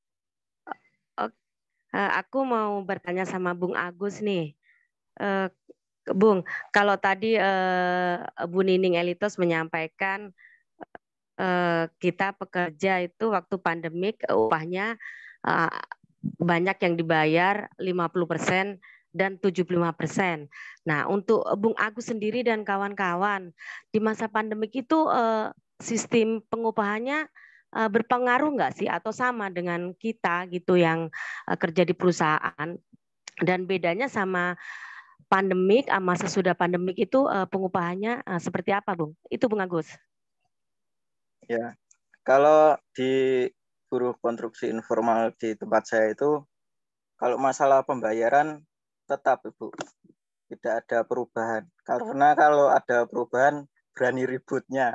uh, aku mau bertanya sama Bung Agus nih. Uh, Bung, kalau tadi uh, Bu Nining Elitos menyampaikan uh, kita pekerja itu waktu pandemik upahnya uh, banyak yang dibayar lima puluh persen dan tujuh puluh lima persen. Nah, untuk Bung Agus sendiri dan kawan-kawan, di masa pandemik itu eh, sistem pengupahannya eh, berpengaruh nggak sih atau sama dengan kita gitu yang eh, kerja di perusahaan? Dan bedanya sama pandemik sama sesudah pandemik itu eh, pengupahannya eh, seperti apa, Bung? Itu Bung Agus. Ya, kalau di buruh konstruksi informal di tempat saya itu, kalau masalah pembayaran tetap Ibu, tidak ada perubahan. Karena kalau ada perubahan berani ributnya.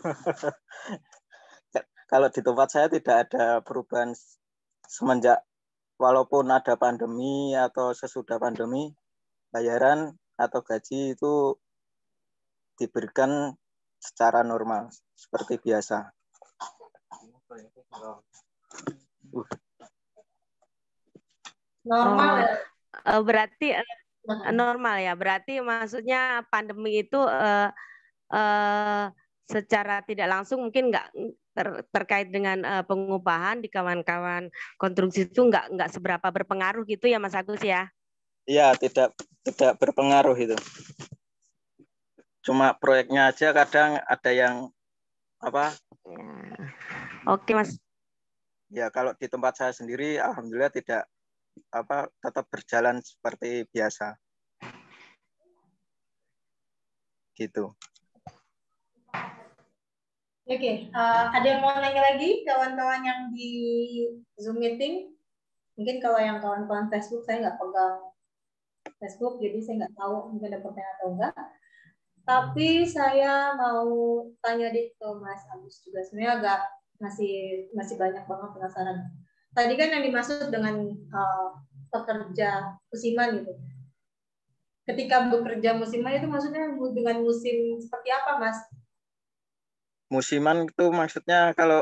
Kalau di tempat saya tidak ada perubahan semenjak walaupun ada pandemi atau sesudah pandemi, bayaran atau gaji itu diberikan secara normal seperti biasa. Normal ya. Oh, berarti normal ya. Berarti maksudnya pandemi itu eh, eh, secara tidak langsung mungkin nggak ter, terkait dengan uh, pengupahan di kawan-kawan konstruksi itu nggak nggak seberapa berpengaruh gitu ya Mas Agus ya? Iya, tidak tidak berpengaruh itu. Cuma proyeknya aja kadang ada yang apa? Ya. Oke Mas. Ya kalau di tempat saya sendiri, alhamdulillah tidak apa tetap berjalan seperti biasa. Gitu. Oke, okay. uh, ada yang mau nanya lagi kawan-kawan yang di Zoom meeting? Mungkin kalau yang kawan-kawan Facebook saya nggak pegang Facebook, jadi saya nggak tahu mungkin ada pertanyaan atau enggak. Tapi saya mau tanya deh ke Mas Agus juga. Sebenarnya agak masih masih banyak banget penasaran. Tadi kan yang dimaksud dengan uh, pekerja musiman gitu. Ketika bekerja musiman itu maksudnya dengan musim seperti apa, Mas? Musiman itu maksudnya kalau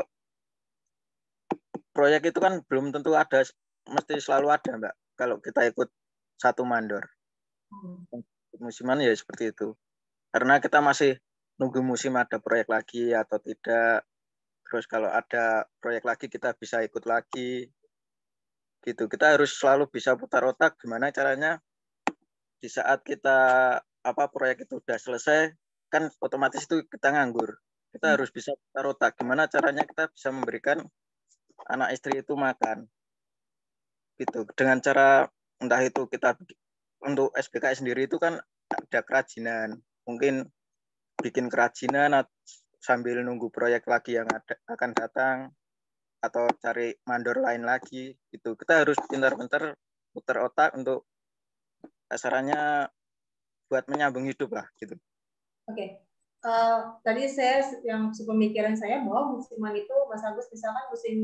proyek itu kan belum tentu ada, mesti selalu ada, Mbak. Kalau kita ikut satu mandor. Hmm. Musiman ya seperti itu. Karena kita masih nunggu musim ada proyek lagi atau tidak. Terus kalau ada proyek lagi kita bisa ikut lagi. Gitu. Kita harus selalu bisa putar otak gimana caranya di saat kita apa proyek itu udah selesai, kan otomatis itu kita nganggur. Kita harus bisa putar otak gimana caranya kita bisa memberikan anak istri itu makan. Gitu. Dengan cara entah itu kita untuk S B K I sendiri itu kan ada kerajinan. Mungkin bikin kerajinan sambil nunggu proyek lagi yang ada, akan datang atau cari mandor lain lagi gitu. Kita harus pintar-pintar putar otak untuk asarannya buat menyambung hidup lah gitu. Oke. Okay. Uh, tadi saya yang sepemikiran saya bahwa musiman itu Mas Agus misalkan musim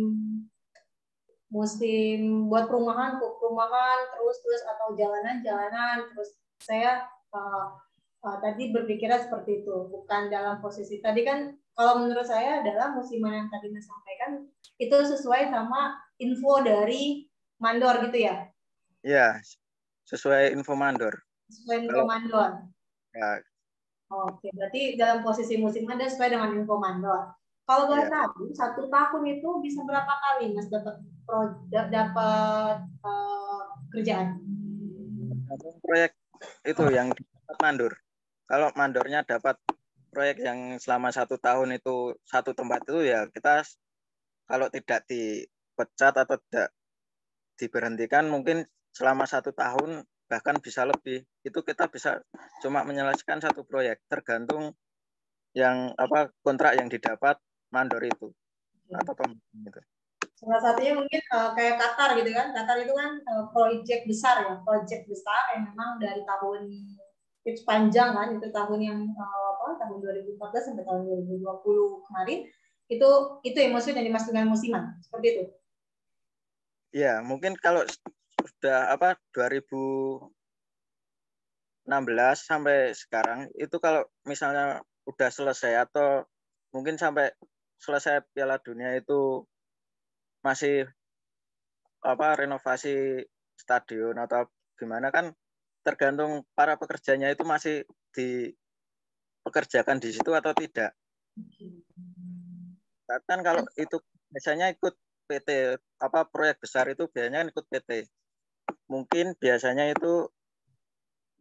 musim buat perumahan, perumahan terus terus atau jalanan-jalanan terus saya uh, uh, tadi berpikiran seperti itu, bukan dalam posisi tadi kan kalau menurut saya adalah musiman yang tadi Mas sampaikan itu sesuai sama info dari mandor gitu ya? Iya, sesuai info mandor. Sesuai info mandor. Ya. Oke, berarti dalam posisi musiman dan sesuai dengan info mandor. Kalau boleh yeah. tahu, satu tahun itu bisa berapa kali Mas dapat dapat uh, kerjaan? Proyek itu yang dapat mandor. Kalau mandornya dapat proyek yang selama satu tahun itu satu tempat itu ya kita kalau tidak dipecat atau tidak diberhentikan mungkin selama satu tahun bahkan bisa lebih itu kita bisa cuma menyelesaikan satu proyek tergantung yang apa kontrak yang didapat mandor itu hmm. atau pembantu itu. Salah satunya mungkin uh, kayak Qatar gitu kan. Qatar itu kan uh, proyek besar ya, proyek besar yang memang dari tahun itu panjang kan, itu tahun yang uh, apa tahun dua ribu empat belas sampai tahun dua ribu dua puluh kemarin. Itu itu yang maksudnya dimaksud dengan musiman. Seperti itu. Ya, mungkin kalau sudah apa dua ribu enam belas sampai sekarang itu kalau misalnya udah selesai atau mungkin sampai selesai Piala Dunia itu masih apa renovasi stadion atau gimana kan tergantung para pekerjanya itu masih dipekerjakan di situ atau tidak. Kan kalau itu biasanya ikut P T apa proyek besar itu biasanya ikut P T. Mungkin biasanya itu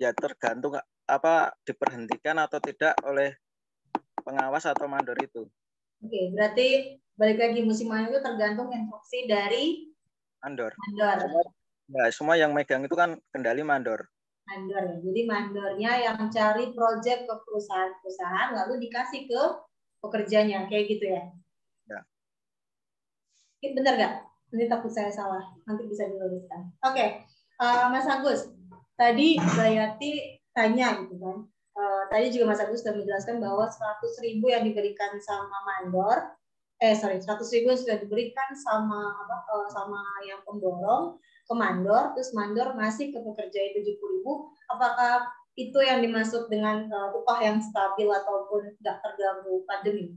ya tergantung apa diberhentikan atau tidak oleh pengawas atau mandor itu. Oke, berarti balik lagi musiman itu tergantung instruksi dari mandor. Mandor. Semua, ya, semua yang megang itu kan kendali mandor. Mandor ya. Jadi mandornya yang cari proyek ke perusahaan-perusahaan lalu dikasih ke pekerjanya, kayak gitu ya. Ya. Benar nggak? Ini takut saya salah. Nanti bisa diluruskan. Oke, okay. uh, Mas Agus. Tadi Mbak Yati tanya gitu kan. Uh, tadi juga Mas Agus sudah menjelaskan bahwa seratus ribu yang diberikan sama mandor, eh sorry, seratus ribu yang sudah diberikan sama apa, uh, sama yang pemborong ke mandor, terus mandor ngasih ke pekerja itu tujuh puluh ribu. Apakah itu yang dimaksud dengan uh, upah yang stabil ataupun tidak terganggu pandemi?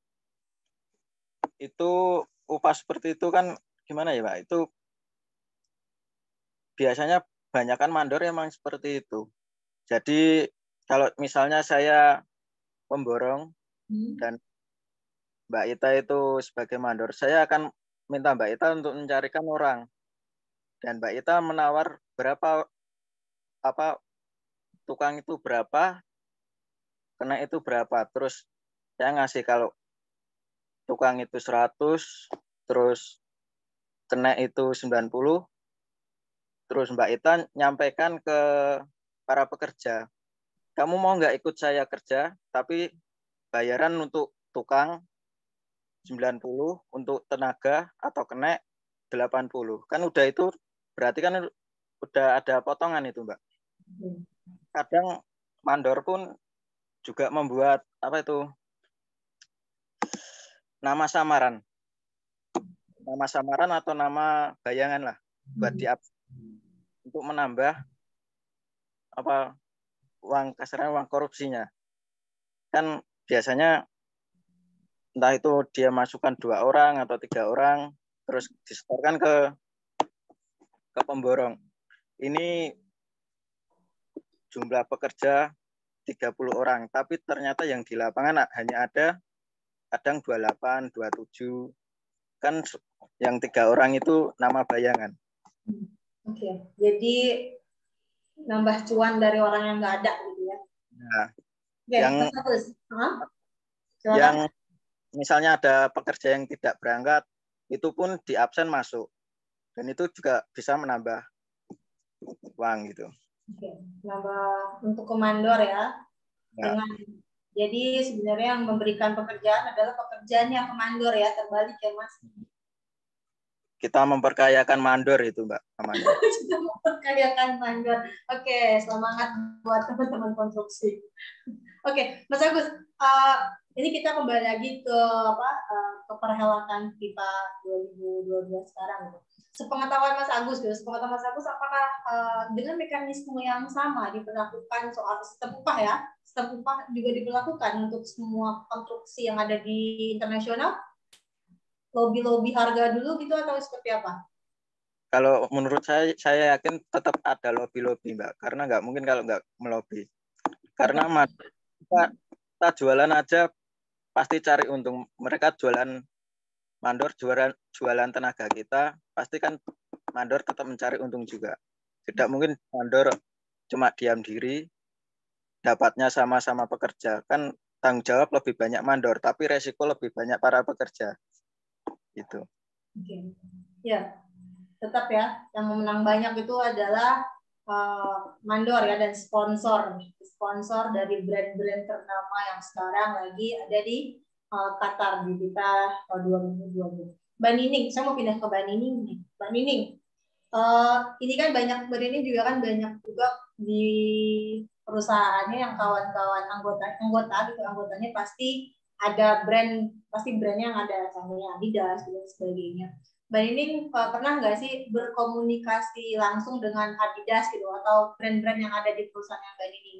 Itu upah seperti itu kan gimana ya Pak? Itu biasanya banyakkan mandor emang seperti itu. Jadi kalau misalnya saya pemborong hmm. dan Mbak Ita itu sebagai mandor, saya akan minta Mbak Ita untuk mencarikan orang. Dan Mbak Ita menawar berapa apa tukang itu berapa, kena itu berapa. Terus saya ngasih kalau tukang itu seratus, terus kena itu sembilan puluh. Terus Mbak Ita nyampaikan ke para pekerja, kamu mau nggak ikut saya kerja, tapi bayaran untuk tukang sembilan puluh, untuk tenaga atau kena delapan puluh. Kan udah itu berarti kan udah ada potongan itu, Mbak. Kadang mandor pun juga membuat apa itu nama samaran. Nama samaran atau nama bayangan lah buat di untuk menambah apa uang kasarnya uang korupsinya. Kan biasanya entah itu dia masukkan dua orang atau tiga orang terus disetorkan ke ke pemborong. Ini jumlah pekerja tiga puluh orang, tapi ternyata yang di lapangan hanya ada kadang dua puluh delapan, dua puluh tujuh. Kan yang tiga orang itu nama bayangan. Oke, okay. Jadi nambah cuan dari orang yang nggak ada gitu ya. Nah, okay, yang huh? yang misalnya ada pekerja yang tidak berangkat, itu pun di absen masuk. Dan itu juga bisa menambah uang gitu. Oke, okay. Nambah untuk komandor ya. ya. Dengan jadi sebenarnya yang memberikan pekerjaan adalah pekerjaannya komandor ya, terbalik ya Mas. Kita memperkayakan mandor itu Mbak. Kita memperkayakan mandor. Oke, okay, semangat buat teman-teman konstruksi. Oke, okay, Mas Agus, uh, ini kita kembali lagi ke apa uh, ke perhelatan FIFA dua ribu dua puluh dua sekarang. Sepengetahuan Mas Agus, gitu. Sepengetahuan Mas Agus, apakah uh, dengan mekanisme yang sama diberlakukan soal sistem upah ya? Sistem upah juga diberlakukan untuk semua konstruksi yang ada di internasional? Lobby-lobby harga dulu gitu atau seperti apa? Kalau menurut saya, saya yakin tetap ada lobby-lobby Mbak, karena nggak mungkin kalau nggak melobi. Karena mas, kita, kita jualan aja pasti cari untung. Mereka jualan mandor, jualan jualan tenaga kita, pasti kan mandor tetap mencari untung juga. Tidak mungkin mandor cuma diam diri, dapatnya sama-sama pekerja. Kan tanggung jawab lebih banyak mandor, tapi resiko lebih banyak para pekerja. Gitu. Oke, ya tetap ya yang memenang banyak itu adalah uh, mandor ya dan sponsor, sponsor dari brand-brand ternama yang sekarang lagi ada di uh, Qatar di kita uh, dua ribu dua puluh. Mbak Nining, saya mau pindah ke Mbak Nining nih. Mbak Nining, uh, ini kan banyak Mbak Nining juga kan banyak juga di perusahaannya yang kawan-kawan anggota anggota gitu anggotanya pasti ada brand, pasti brandnya yang ada contohnya Adidas dan sebagainya. Mbak Nining pernah nggak sih berkomunikasi langsung dengan Adidas gitu atau brand-brand yang ada di perusahaan Mbak Nining?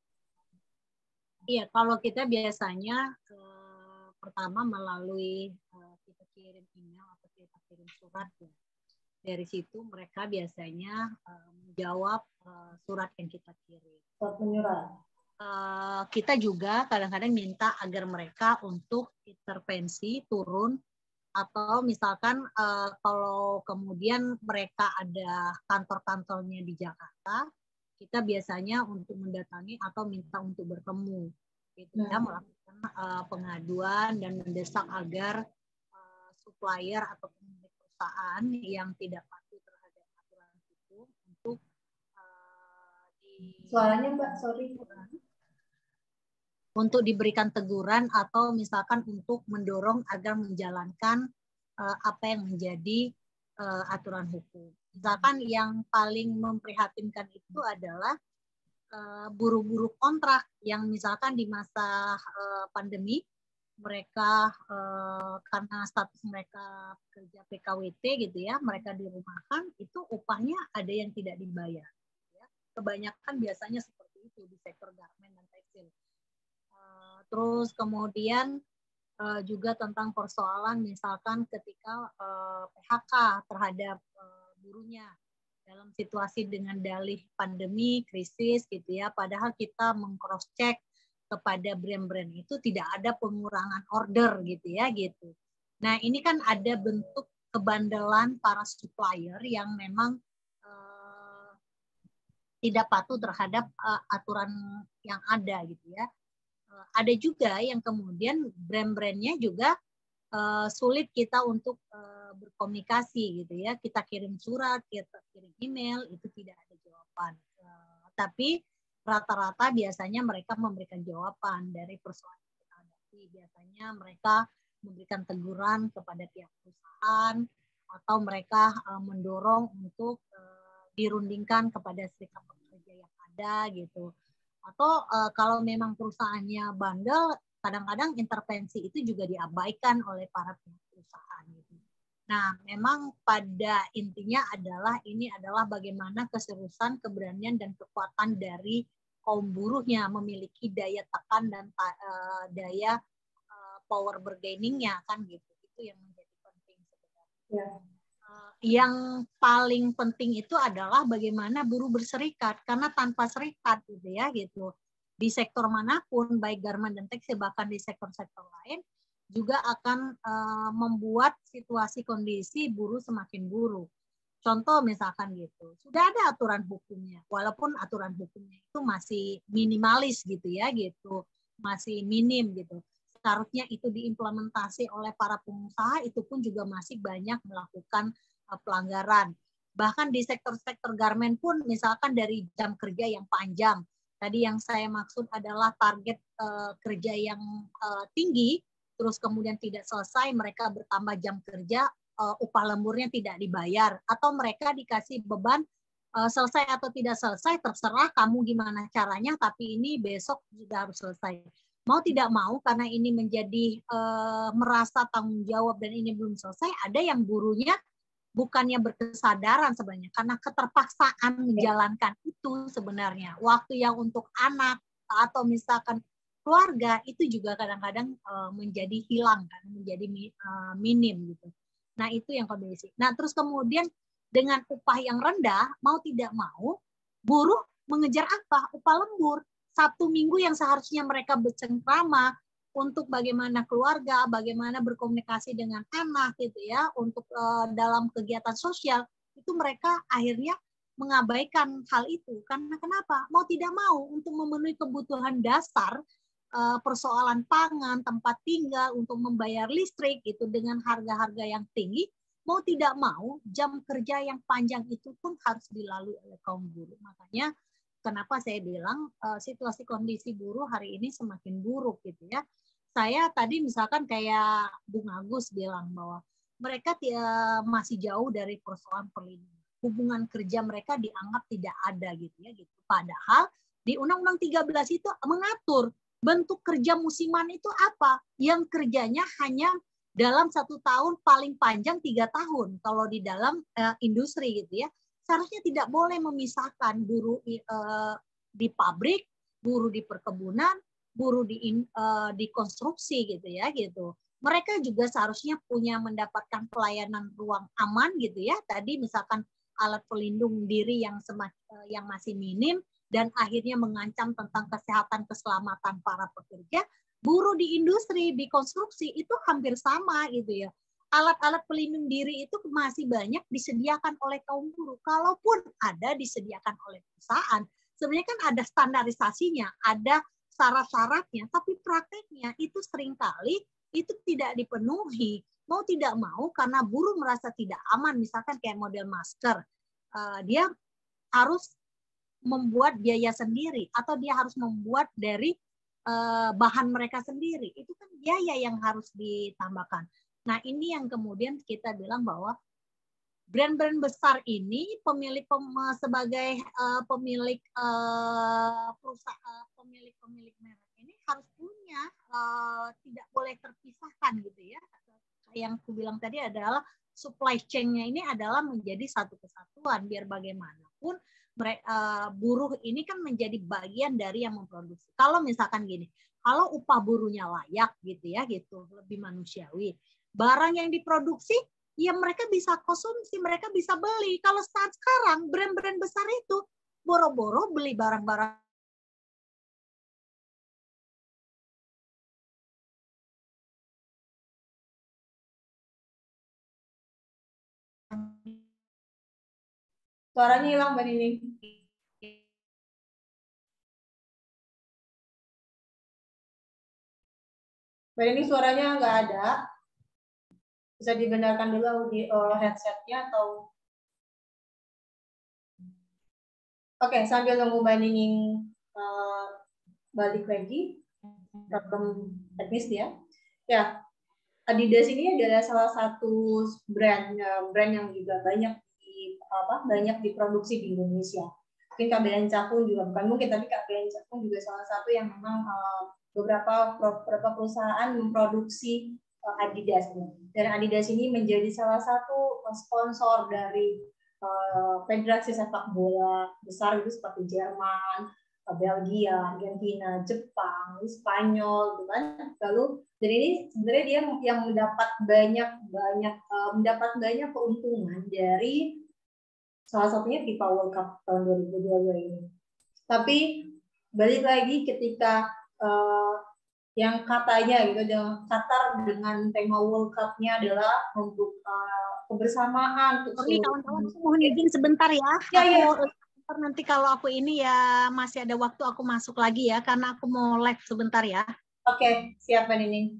Iya, kalau kita biasanya eh, pertama melalui eh, kita kirim email atau kita kirim surat ya. Dari situ mereka biasanya eh, menjawab eh, surat yang kita kirim. Surat menyurat. Uh, kita juga kadang-kadang minta agar mereka untuk intervensi turun atau misalkan uh, kalau kemudian mereka ada kantor-kantornya di Jakarta, kita biasanya untuk mendatangi atau minta untuk bertemu, gitu ya, melakukan uh, pengaduan dan mendesak agar uh, supplier atau pemilik perusahaan yang tidak patuh terhadap aturan hukum untuk uh, di suaranya Mbak, sorry. Untuk diberikan teguran atau misalkan untuk mendorong agar menjalankan uh, apa yang menjadi uh, aturan hukum. Misalkan yang paling memprihatinkan itu adalah uh, buruh-buruh kontrak yang misalkan di masa uh, pandemi mereka uh, karena status mereka kerja P K W T gitu ya, mereka dirumahkan, itu upahnya ada yang tidak dibayar. Ya. Kebanyakan biasanya seperti itu di sektor garmen dan tekstil. Uh, terus kemudian uh, juga tentang persoalan misalkan ketika uh, P H K terhadap uh, buruhnya dalam situasi dengan dalih pandemi, krisis gitu ya, padahal kita meng-cross check kepada brand-brand itu tidak ada pengurangan order gitu ya gitu. Nah, ini kan ada bentuk kebandelan para supplier yang memang uh, tidak patuh terhadap uh, aturan yang ada gitu ya. Uh, ada juga yang kemudian brand-brandnya juga Uh, sulit kita untuk uh, berkomunikasi gitu ya, kita kirim surat, kita kirim email, itu tidak ada jawaban. Uh, tapi rata-rata biasanya mereka memberikan jawaban dari persoalan yang kita hadapi. Biasanya mereka memberikan teguran kepada pihak perusahaan atau mereka uh, mendorong untuk uh, dirundingkan kepada serikat pekerja yang ada gitu. Atau uh, kalau memang perusahaannya bandel, kadang-kadang intervensi itu juga diabaikan oleh para pihak perusahaan. Gitu. Nah, memang pada intinya adalah ini adalah bagaimana keseriusan, keberanian, dan kekuatan dari kaum buruhnya memiliki daya tekan dan uh, daya uh, power bargaining-nya kan gitu. Itu yang menjadi penting sebenarnya. Ya. Uh, yang paling penting itu adalah bagaimana buruh berserikat, karena tanpa serikat gitu ya gitu. Di sektor manapun, baik garmen dan tekstil, bahkan di sektor-sektor lain, juga akan uh, membuat situasi kondisi buruh semakin buruk. Contoh misalkan gitu, sudah ada aturan hukumnya, walaupun aturan hukumnya itu masih minimalis gitu ya, gitu, masih minim gitu. Seharusnya itu diimplementasi oleh para pengusaha, itu pun juga masih banyak melakukan uh, pelanggaran. Bahkan di sektor-sektor garmen pun, misalkan dari jam kerja yang panjang, tadi yang saya maksud adalah target uh, kerja yang uh, tinggi, terus kemudian tidak selesai, mereka bertambah jam kerja, uh, upah lemburnya tidak dibayar, atau mereka dikasih beban uh, selesai atau tidak selesai, terserah kamu gimana caranya, tapi ini besok sudah harus selesai. Mau tidak mau, karena ini menjadi uh, merasa tanggung jawab dan ini belum selesai, ada yang buruhnya bukannya berkesadaran sebenarnya, karena keterpaksaan menjalankan itu sebenarnya. Waktu yang untuk anak atau misalkan keluarga itu juga kadang-kadang uh, menjadi hilang, kan, menjadi uh, minim gitu. Nah itu yang kondisi. Nah terus kemudian dengan upah yang rendah, mau tidak mau, buruh mengejar apa? Upah lembur. Sabtu Minggu yang seharusnya mereka bercengkrama untuk bagaimana keluarga, bagaimana berkomunikasi dengan anak gitu ya, untuk uh, dalam kegiatan sosial, itu mereka akhirnya mengabaikan hal itu. Karena kenapa? Mau tidak mau untuk memenuhi kebutuhan dasar, uh, persoalan pangan, tempat tinggal, untuk membayar listrik itu dengan harga-harga yang tinggi, mau tidak mau jam kerja yang panjang itu pun harus dilalui oleh kaum buruh. Makanya kenapa saya bilang uh, situasi kondisi buruh hari ini semakin buruk gitu ya. Saya tadi misalkan kayak Bung Agus bilang bahwa mereka masih jauh dari persoalan perlindungan. Hubungan kerja mereka dianggap tidak ada gitu ya gitu. Padahal di Undang-Undang tiga belas itu mengatur bentuk kerja musiman itu apa? Yang kerjanya hanya dalam satu tahun, paling panjang tiga tahun kalau di dalam uh, industri gitu ya. Seharusnya tidak boleh memisahkan buruh uh, di pabrik, buruh di perkebunan, buruh di uh, di konstruksi gitu ya gitu. Mereka juga seharusnya punya mendapatkan pelayanan ruang aman gitu ya. Tadi misalkan alat pelindung diri yang semakin, uh, yang masih minim dan akhirnya mengancam tentang kesehatan keselamatan para pekerja. Buruh di industri, di konstruksi itu hampir sama gitu ya. Alat-alat pelindung diri itu masih banyak disediakan oleh kaum buruh. Kalaupun ada disediakan oleh perusahaan, sebenarnya kan ada standarisasinya, ada syarat-syaratnya, tapi prakteknya itu seringkali itu tidak dipenuhi. Mau tidak mau karena buruh merasa tidak aman, misalkan kayak model masker, uh, dia harus membuat biaya sendiri atau dia harus membuat dari uh, bahan mereka sendiri. Itu kan biaya yang harus ditambahkan. Nah, ini yang kemudian kita bilang bahwa brand-brand besar ini pemilik pem, sebagai uh, pemilik uh, perusahaan, pemilik pemilik merek ini harus punya uh, tidak boleh terpisahkan gitu ya. Yang aku bilang tadi adalah supply chain-nya ini adalah menjadi satu kesatuan biar bagaimanapun mereka, uh, buruh ini kan menjadi bagian dari yang memproduksi. Kalau misalkan gini, kalau upah buruhnya layak gitu ya gitu lebih manusiawi, barang yang diproduksi ya mereka bisa konsumsi, mereka bisa beli. Kalau saat sekarang brand-brand besar itu boro-boro beli barang-barang Suaranya hilang, Mbak Nining. Mbak Nining suaranya nggak ada. Bisa dibenarkan dulu di uh, headsetnya atau oke, sambil nunggu Mbak Nining uh, balik lagi problem teknis dia. Ya, Adidas ini adalah salah satu brand brand yang juga banyak di apa banyak diproduksi di Indonesia. Mungkin K B N Cakung juga bukan mungkin, tapi K B N Cakung juga salah satu yang memang uh, beberapa beberapa perusahaan memproduksi uh, Adidas. Dan Adidas ini menjadi salah satu sponsor dari uh, federasi sepak bola besar itu seperti Jerman, Belgia, Argentina, Jepang, Spanyol, gitu kan. Lalu dan ini sebenarnya dia yang mendapat banyak banyak uh, mendapat banyak keuntungan dari salah satunya FIFA World Cup tahun dua ribu dua puluh dua ini. Tapi balik lagi ketika uh, yang katanya gitu, Qatar dengan tema World Cup-nya adalah untuk uh, kebersamaan. Sorry kawan-kawan, aku mohon izin sebentar ya. Ya, ya. Aku, nanti kalau aku ini ya masih ada waktu aku masuk lagi ya, karena aku mau live sebentar ya. Oke, siap Mbak Nining.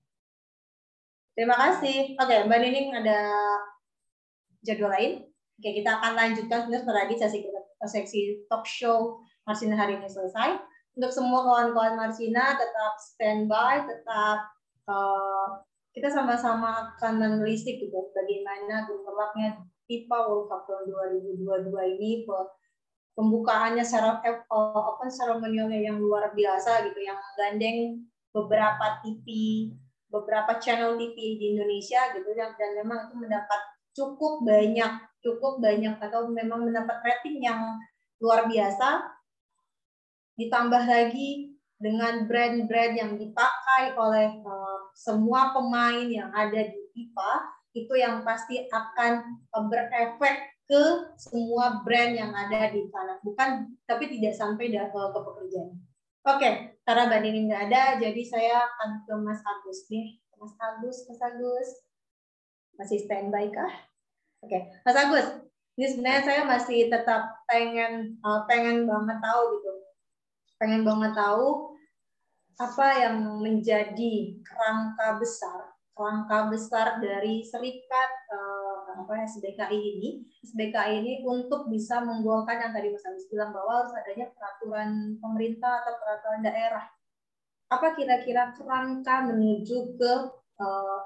Terima kasih. Oke, Mbak Nining ada jadwal lain? Oke, kita akan lanjutkan sebentar lagi sesi seksi talk show Marsina hari ini selesai. Untuk semua kawan-kawan Marsina tetap standby, tetap uh, kita sama-sama akan menelisik gitu bagaimana gemerlapnya FIFA World Cup tahun dua ribu dua puluh dua ini, pembukaannya secara open ceremonialnya yang luar biasa gitu, yang menggandeng beberapa T V, beberapa channel T V di Indonesia gitu, dan memang itu mendapat cukup banyak, cukup banyak atau memang mendapat rating yang luar biasa. Ditambah lagi dengan brand-brand yang dipakai oleh uh, semua pemain yang ada di FIFA, itu yang pasti akan uh, berefek ke semua brand yang ada di sana. Bukan, tapi tidak sampai ke, ke pekerjaan. Oke, karena Mbak Nining nggak ada, jadi saya akan ke Mas Agus nih. Mas Agus, Mas Agus. Masih standby kah? Oke, Mas Agus. Ini sebenarnya saya masih tetap pengen uh, pengen banget tahu gitu. Pengen banget tahu apa yang menjadi kerangka besar, kerangka besar dari serikat uh, apa S B K I ini, S B K I ini untuk bisa menggolkan yang tadi Mas Agus bilang bahwa harus adanya peraturan pemerintah atau peraturan daerah. Apa kira-kira kerangka menuju ke uh,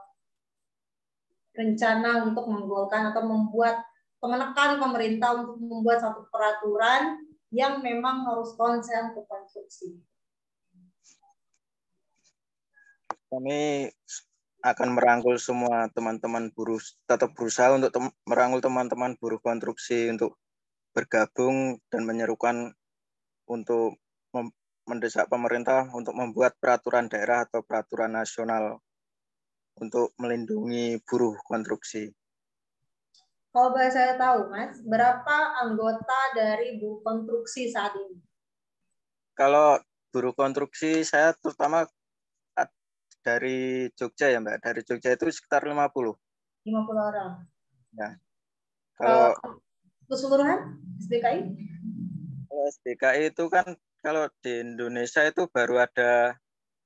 rencana untuk menggolkan atau membuat menekan pemerintah untuk membuat satu peraturan yang memang harus konsen ke konstruksi? Kami akan merangkul semua teman-teman buruh, tetap berusaha untuk tem merangkul teman-teman buruh konstruksi untuk bergabung dan menyerukan untuk mendesak pemerintah untuk membuat peraturan daerah atau peraturan nasional untuk melindungi buruh konstruksi. Kalau boleh saya tahu, Mas, berapa anggota dari buruh konstruksi saat ini? Kalau buruh konstruksi saya terutama dari Jogja ya Mbak, dari Jogja itu sekitar lima puluh. lima puluh orang. Ya. Kalau uh, keseluruhan S B K I? S B K I itu kan kalau di Indonesia itu baru ada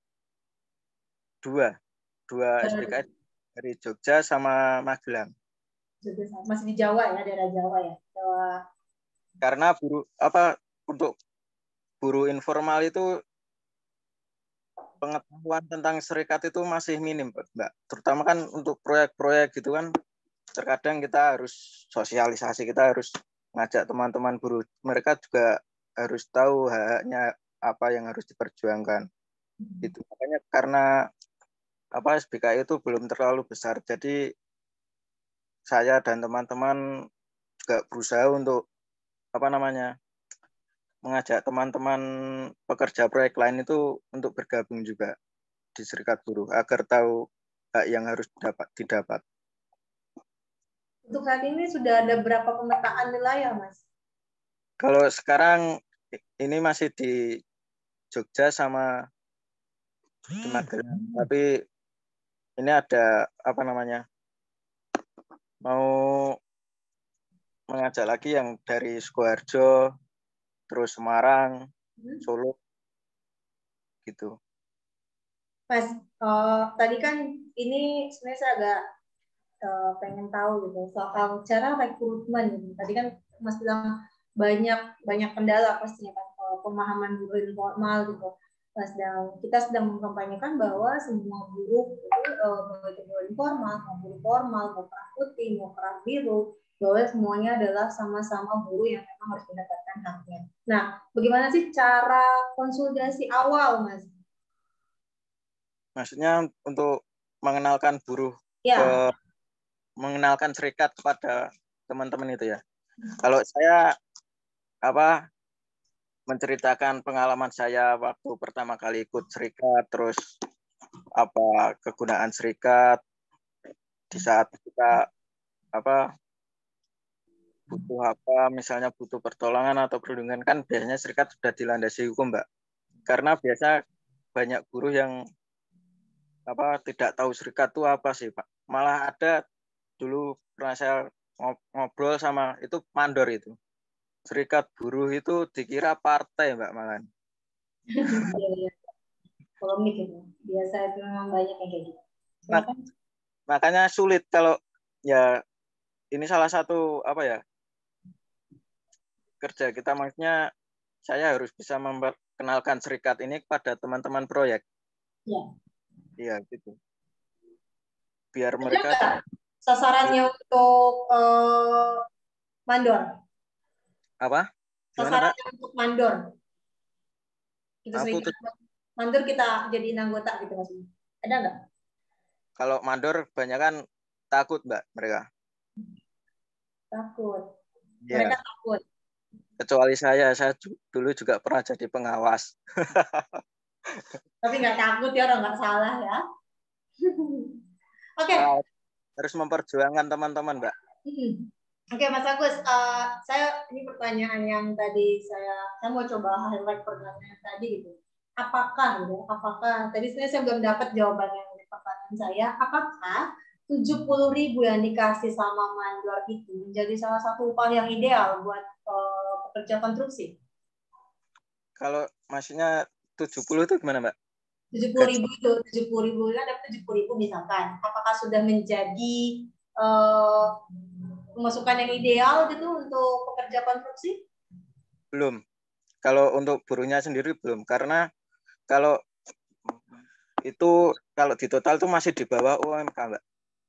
dua, dua S B K I dari Jogja sama Magelang. Masih di Jawa ya, daerah Jawa ya. Jawa. Karena buruh apa untuk buruh informal itu pengetahuan tentang serikat itu masih minim, Mbak. Terutama kan untuk proyek-proyek gitu kan, terkadang kita harus sosialisasi, kita harus ngajak teman-teman buruh. Mereka juga harus tahu hak-haknya apa yang harus diperjuangkan. Itu makanya karena apa S B K I itu belum terlalu besar, jadi saya dan teman-teman juga berusaha untuk apa namanya mengajak teman-teman pekerja proyek lain itu untuk bergabung juga di serikat buruh agar tahu hak yang harus didapat didapat. Untuk saat ini sudah ada berapa pemetaan wilayah, Mas? Kalau sekarang ini masih di Jogja sama di Magelang, tapi ini ada apa namanya mau mengajak lagi yang dari Sukoharjo, terus Semarang, hmm. Solo, gitu. Mas, uh, tadi kan ini sebenarnya saya agak uh, pengen tahu gitu soal cara rekrutmen. Gitu. Tadi kan Mas bilang banyak banyak kendala pastinya kan, uh, pemahaman buruh informal gitu. Mas, sedang kita sedang mengkampanyekan bahwa semua buruh itu uh, baik buruh informal, mau buruh formal, mau kerah putih, mau kerah biru, bahwa semuanya adalah sama-sama buruh yang memang harus mendapatkan haknya. Nah, bagaimana sih cara konsolidasi awal, Mas? Maksudnya untuk mengenalkan buruh, ya. ke, mengenalkan serikat kepada teman-teman itu ya. Hmm. Kalau saya apa menceritakan pengalaman saya waktu pertama kali ikut serikat, terus apa kegunaan serikat di saat kita apa butuh apa, misalnya butuh pertolongan atau perlindungan, kan biasanya serikat sudah dilandasi hukum, Mbak. Karena biasa banyak buruh yang apa tidak tahu serikat itu apa sih, Pak. Malah ada dulu pernah saya ngobrol sama itu mandor itu. Serikat buruh itu dikira partai, Mbak, malah. Iya, iya. Polemik itu. Biasa itu memang banyak yang kayak gitu. Mak makanya sulit kalau ya ini salah satu apa ya kerja kita, maksudnya saya harus bisa memperkenalkan serikat ini kepada teman-teman proyek. Iya. Iya gitu. Biar mereka enggak sasarannya ya. Untuk uh, mandor. Apa? Gimana, sasarannya Mbak? Untuk mandor. Kita Aku tuh... mandor kita jadiin anggota gitu maksudnya. Ada nggak? Kalau mandor banyak kan takut, Mbak, mereka. Takut. Ya. Mereka takut. Kecuali saya, saya dulu juga pernah jadi pengawas. Tapi nggak takut ya, orang nggak salah ya. Oke. Okay. Nah, harus memperjuangkan teman-teman, Mbak. Hmm. Oke, okay, Mas Agus, uh, saya ini pertanyaan yang tadi saya saya mau coba highlight pertanyaan tadi gitu. Apakah gitu, apakah tadi sebenarnya saya belum dapat jawabannya dari pertanyaan saya. Apakah tujuh puluh ribu yang dikasih sama mandor itu menjadi salah satu upah yang ideal buat uh, pekerja konstruksi? Kalau maksudnya tujuh puluh itu gimana, Mbak? tujuh puluh ribu itu, tujuh puluh ribu kan dapat tujuh puluh ribu misalkan. Apakah sudah menjadi uh, pemasukan yang ideal gitu untuk pekerja konstruksi? Belum. Kalau untuk buruhnya sendiri belum, karena kalau itu kalau di total itu masih di bawah U M K, Mbak.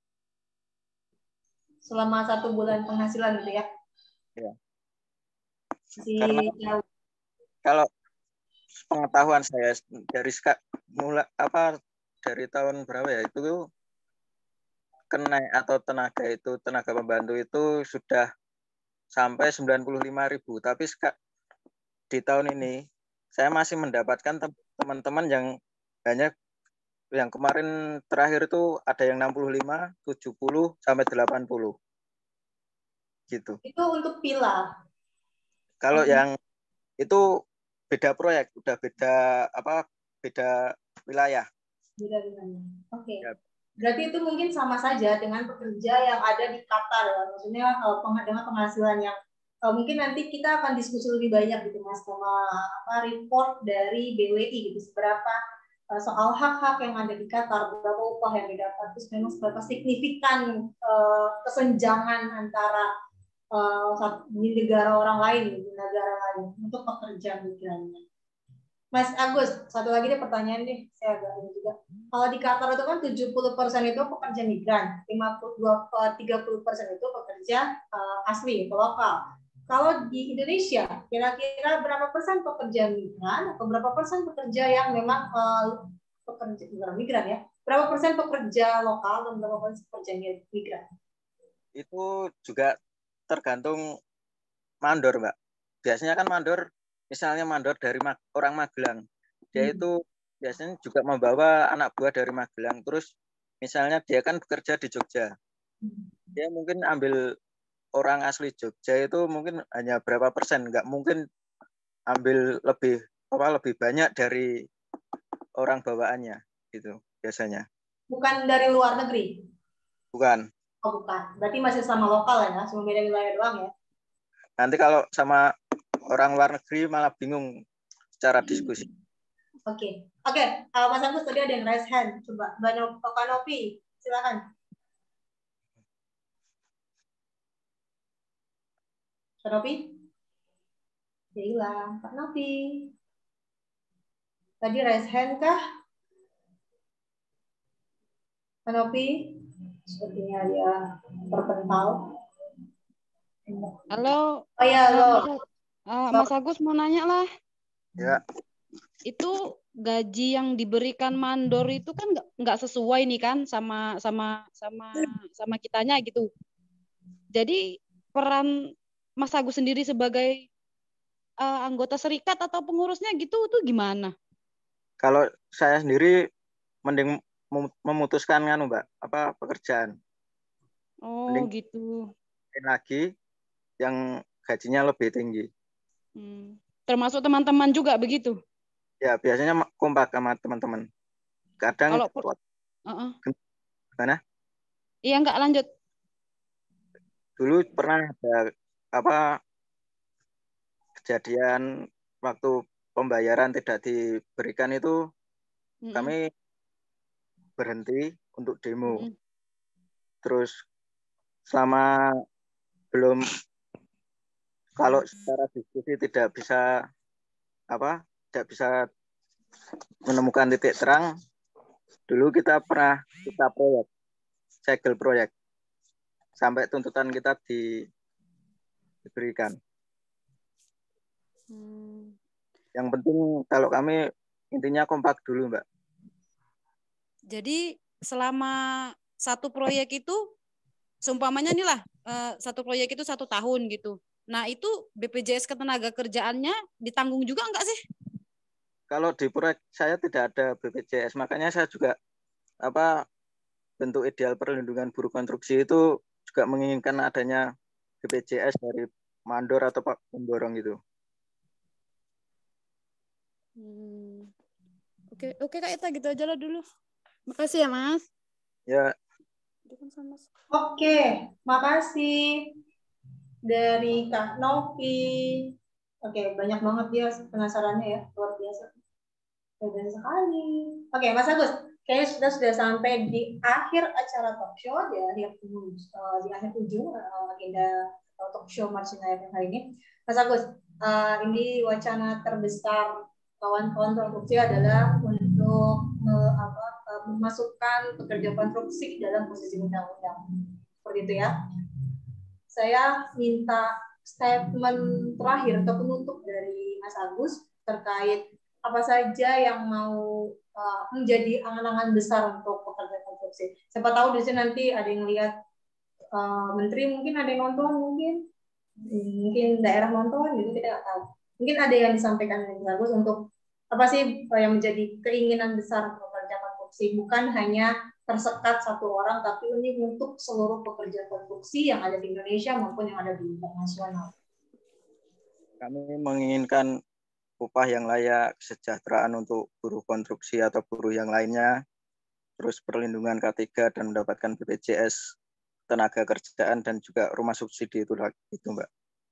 Selama satu bulan penghasilan gitu ya? Ya. Masih karena jauh. Kalau pengetahuan saya dari mulai apa dari tahun berapa ya itu kenai atau tenaga itu tenaga pembantu itu sudah sampai sembilan puluh lima ribu, tapi di tahun ini saya masih mendapatkan teman-teman yang hanya yang kemarin terakhir itu ada yang enam puluh lima, tujuh puluh sampai delapan puluh gitu. Itu untuk pila. Kalau okay. yang itu beda proyek, udah beda apa beda wilayah. Beda wilayah. Oke. Okay. Ya. Berarti itu mungkin sama saja dengan pekerja yang ada di Qatar ya. Maksudnya dengan penghasilan yang uh, mungkin nanti kita akan diskusi lebih banyak gitu Mas sama apa report dari B W I gitu, seberapa uh, soal hak-hak yang ada di Qatar, berapa upah yang didapat, terus memang seberapa signifikan uh, kesenjangan antara uh, di negara orang lain, di negara lain untuk pekerja migrannya. Mas Agus, satu lagi deh pertanyaan deh, saya agak ini juga. Kalau di Qatar itu kan tujuh puluh persen itu pekerja migran, lima puluh dua, tiga puluh persen itu pekerja uh, asli, lokal. Kalau di Indonesia, kira-kira berapa persen pekerja migran atau berapa persen pekerja yang memang uh, pekerja bukan migran ya? Berapa persen pekerja lokal dan berapa persen pekerja migran? Itu juga tergantung mandor, Mbak. Biasanya kan mandor, misalnya mandor dari orang Magelang, dia itu biasanya juga membawa anak buah dari Magelang. Terus misalnya dia kan bekerja di Jogja, dia mungkin ambil orang asli Jogja itu mungkin hanya berapa persen, nggak mungkin ambil lebih apa lebih banyak dari orang bawaannya gitu biasanya. Bukan dari luar negeri? Bukan. Oh bukan, berarti masih sama lokal ya, cuma beda wilayah doang ya? Nanti kalau sama orang luar negeri malah bingung secara diskusi. Oke, okay. oke, okay. uh, Mas Agus tadi ada yang raise hand, coba Mbak Nopi, silakan. Mbak Nopi, dia hilang. Pak Nopi, tadi raise hand kah? Mbak Nopi, sepertinya dia terpental. Halo. Oh ya, halo. Uh, Mas Agus mau nanya lah. Ya. Itu gaji yang diberikan mandor itu kan nggak nggak sesuai nih kan sama sama sama sama kitanya gitu. Jadi peran Mas Agus sendiri sebagai uh, anggota serikat atau pengurusnya gitu tuh gimana? Kalau saya sendiri mending memutuskan kan Mbak apa pekerjaan. Oh mending gitu. Lagi yang gajinya lebih tinggi. Hmm. Termasuk teman-teman juga begitu? Ya biasanya kompak sama teman-teman. Kadang kalau uh-uh. Gimana? Iya enggak lanjut. Dulu pernah ada apa kejadian waktu pembayaran tidak diberikan itu mm-hmm. kami berhenti untuk demo. Mm-hmm. Terus selama belum kalau secara diskusi tidak bisa apa tidak bisa menemukan titik terang, dulu kita pernah kita proyek segel proyek sampai tuntutan kita di, diberikan. Hmm. Yang penting kalau kami intinya kompak dulu, Mbak. Jadi selama satu proyek itu, seumpamanya nih lah, satu proyek itu satu tahun gitu. Nah itu B P J S Ketenagakerjaannya ditanggung juga enggak sih? Kalau di proyek saya tidak ada B P J S, makanya saya juga apa bentuk ideal perlindungan buruh konstruksi itu juga menginginkan adanya B P J S dari mandor atau pemborong gitu. Hmm. Oke, oke Kak Eta gitu aja lah dulu. Makasih ya Mas. Ya. Oke, makasih dari Kak Novi. Oke, banyak banget dia penasarannya ya, luar biasa. Luar biasa sekali. Oke, Mas Agus, kayaknya sudah sudah sampai di akhir acara talk show, di akhir uh, di akhir ujung uh, agenda uh, talk show Marcinaya hari ini. Mas Agus, uh, ini wacana terbesar kawan-kawan konstruksi adalah untuk uh, apa, uh, memasukkan pekerja konstruksi dalam posisi undang-undang. Seperti itu ya. Saya minta statement terakhir atau penutup dari Mas Agus terkait apa saja yang mau uh, menjadi angan-angan besar untuk pekerja konstruksi. Siapa tahu di sini nanti ada yang lihat uh, menteri, mungkin ada yang nonton, mungkin mungkin daerah nonton, gitu kita nggak tahu. Mungkin ada yang disampaikan Mas Agus untuk apa sih yang menjadi keinginan besar pekerja konstruksi, bukan hanya tersekat satu orang, tapi ini untuk seluruh pekerja konstruksi yang ada di Indonesia maupun yang ada di internasional. Kami menginginkan upah yang layak, kesejahteraan untuk buruh konstruksi atau buruh yang lainnya, terus perlindungan K tiga dan mendapatkan B P J S tenaga kerjaan dan juga rumah subsidi itu itu Mbak.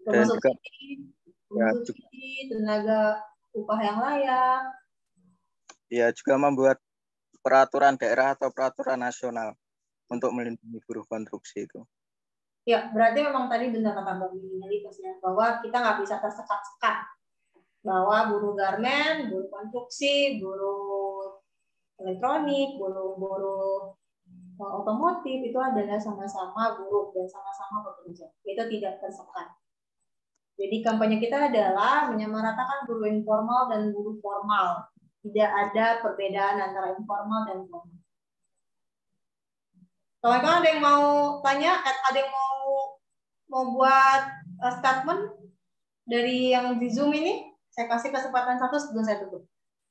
Dan termasuk juga ya, termasuk tenaga upah yang layak. Ya, juga membuat peraturan daerah atau peraturan nasional untuk melindungi buruh konstruksi itu. Ya, berarti memang tadi benar kata Mbak Mili ya, bahwa kita nggak bisa tersekat-sekat bahwa buruh garmen, buruh konstruksi, buruh elektronik, buruh-buruh otomotif itu adalah sama-sama buruh dan sama-sama bekerja. Itu tidak tersekat. Jadi kampanye kita adalah menyamaratakan buruh informal dan buruh formal. Tidak ada perbedaan antara informal dan formal. Kawan-kawan ada yang mau tanya? Ada yang mau mau buat uh, statement dari yang di Zoom ini? Saya kasih kesempatan satu sebelum saya tutup.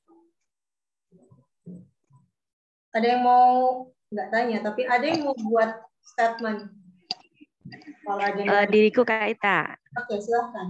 Ada yang mau nggak tanya, tapi ada yang mau buat statement. Kalau ada yang uh, diriku Kak Ita. Oke, silahkan.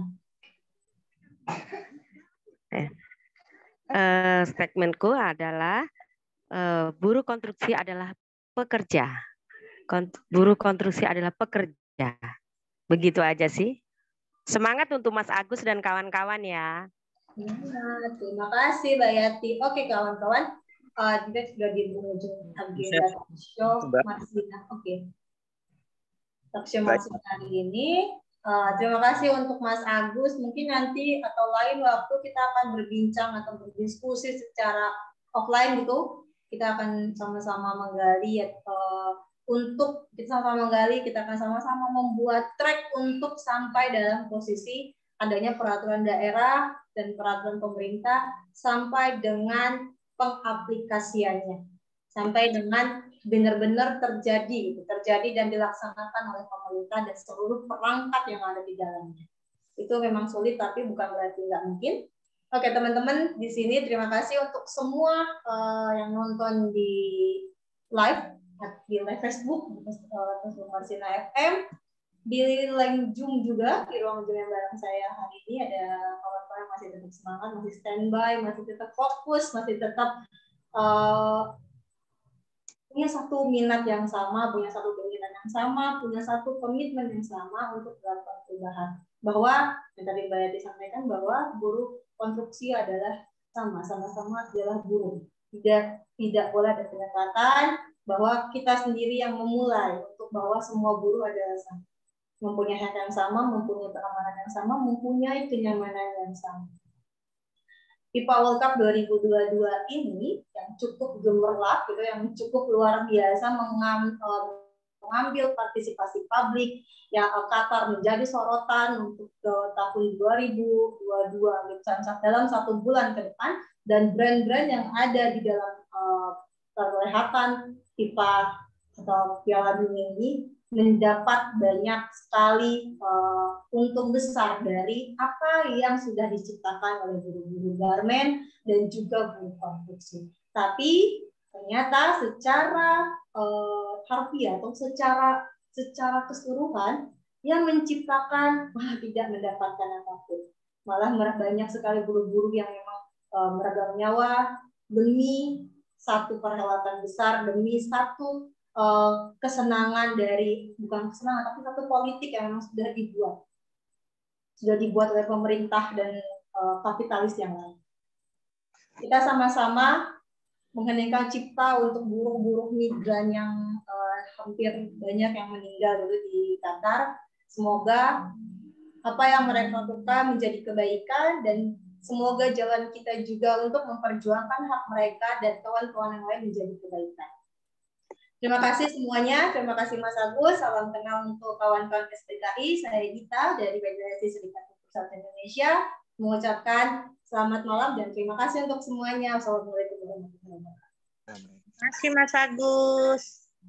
Eh. Uh, statementku adalah uh, buruh konstruksi adalah pekerja. Kont buruh konstruksi adalah pekerja. Begitu aja sih. Semangat untuk Mas Agus dan kawan-kawan ya. Nah, terima kasih Mbak Yati. Oke kawan-kawan, uh, kita sudah di ujung agenda show Marsina. Oke. Talk show Marsina hari ini. Uh, terima kasih untuk Mas Agus. Mungkin nanti atau lain waktu kita akan berbincang atau berdiskusi secara offline gitu. Kita akan sama-sama menggali uh, untuk kita sama-sama menggali, kita akan sama-sama membuat track untuk sampai dalam posisi adanya peraturan daerah dan peraturan pemerintah sampai dengan pengaplikasiannya, sampai dengan benar-benar terjadi, terjadi dan dilaksanakan oleh pemerintah dan seluruh perangkat yang ada di dalamnya. Itu memang sulit, tapi bukan berarti nggak mungkin. Oke teman-teman, di sini terima kasih untuk semua uh, yang nonton di live di live Facebook, Facebook Marsina F M, di link Zoom juga, di ruang Zoom yang bareng saya hari ini ada kawan-kawan yang masih tetap semangat, masih standby, masih tetap fokus, masih tetap uh, punya satu minat yang sama, punya satu keinginan yang sama, punya satu komitmen yang sama untuk melakukan perubahan. Bahwa yang tadi Mbak Yati sampaikan bahwa buruh konstruksi adalah sama, sama-sama adalah buruh. Tidak tidak boleh ada pendekatan bahwa kita sendiri yang memulai untuk bahwa semua buruh adalah sama, mempunyai hak yang sama, mempunyai keamanan yang sama, mempunyai kenyamanan yang sama. FIFA World Cup dua ribu dua puluh dua ini yang cukup gemerlap, gitu, yang cukup luar biasa mengambil partisipasi publik, yang Qatar menjadi sorotan untuk ke tahun dua ribu dua puluh dua dalam satu bulan ke depan, dan brand-brand yang ada di dalam uh, perhelatan FIFA atau Piala Dunia ini mendapat banyak sekali uh, untung besar dari apa yang sudah diciptakan oleh buruh-buruh garmen dan juga buruh konstruksi. Tapi ternyata secara uh, harfiah atau secara secara keseluruhan yang menciptakan malah tidak mendapatkan apapun. Malah banyak sekali buruh-buruh yang memang uh, meregang nyawa demi satu perhelatan besar, demi satu Uh, kesenangan dari, bukan kesenangan, tapi satu politik yang memang sudah dibuat. Sudah dibuat oleh pemerintah dan uh, kapitalis yang lain. Kita sama-sama mengheningkan cipta untuk buruh-buruh migran yang uh, hampir banyak yang meninggal dulu di Qatar. Semoga apa yang mereka lakukan menjadi kebaikan, dan semoga jalan kita juga untuk memperjuangkan hak mereka dan kawan-kawan yang lain menjadi kebaikan. Terima kasih semuanya, terima kasih Mas Agus, salam kenal untuk kawan-kawan S P K I, saya Gita dari Federasi Serikat Pekerja Indonesia, mengucapkan selamat malam dan terima kasih untuk semuanya. Assalamualaikum warahmatullahi wabarakatuh. Terima kasih Mas Agus.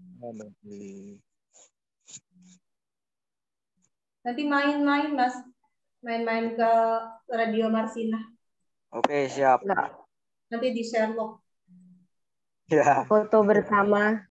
Nanti main-main Mas, main-main ke Radio Marsina. Oke, siap. Nanti di share log. Ya. Foto bersama.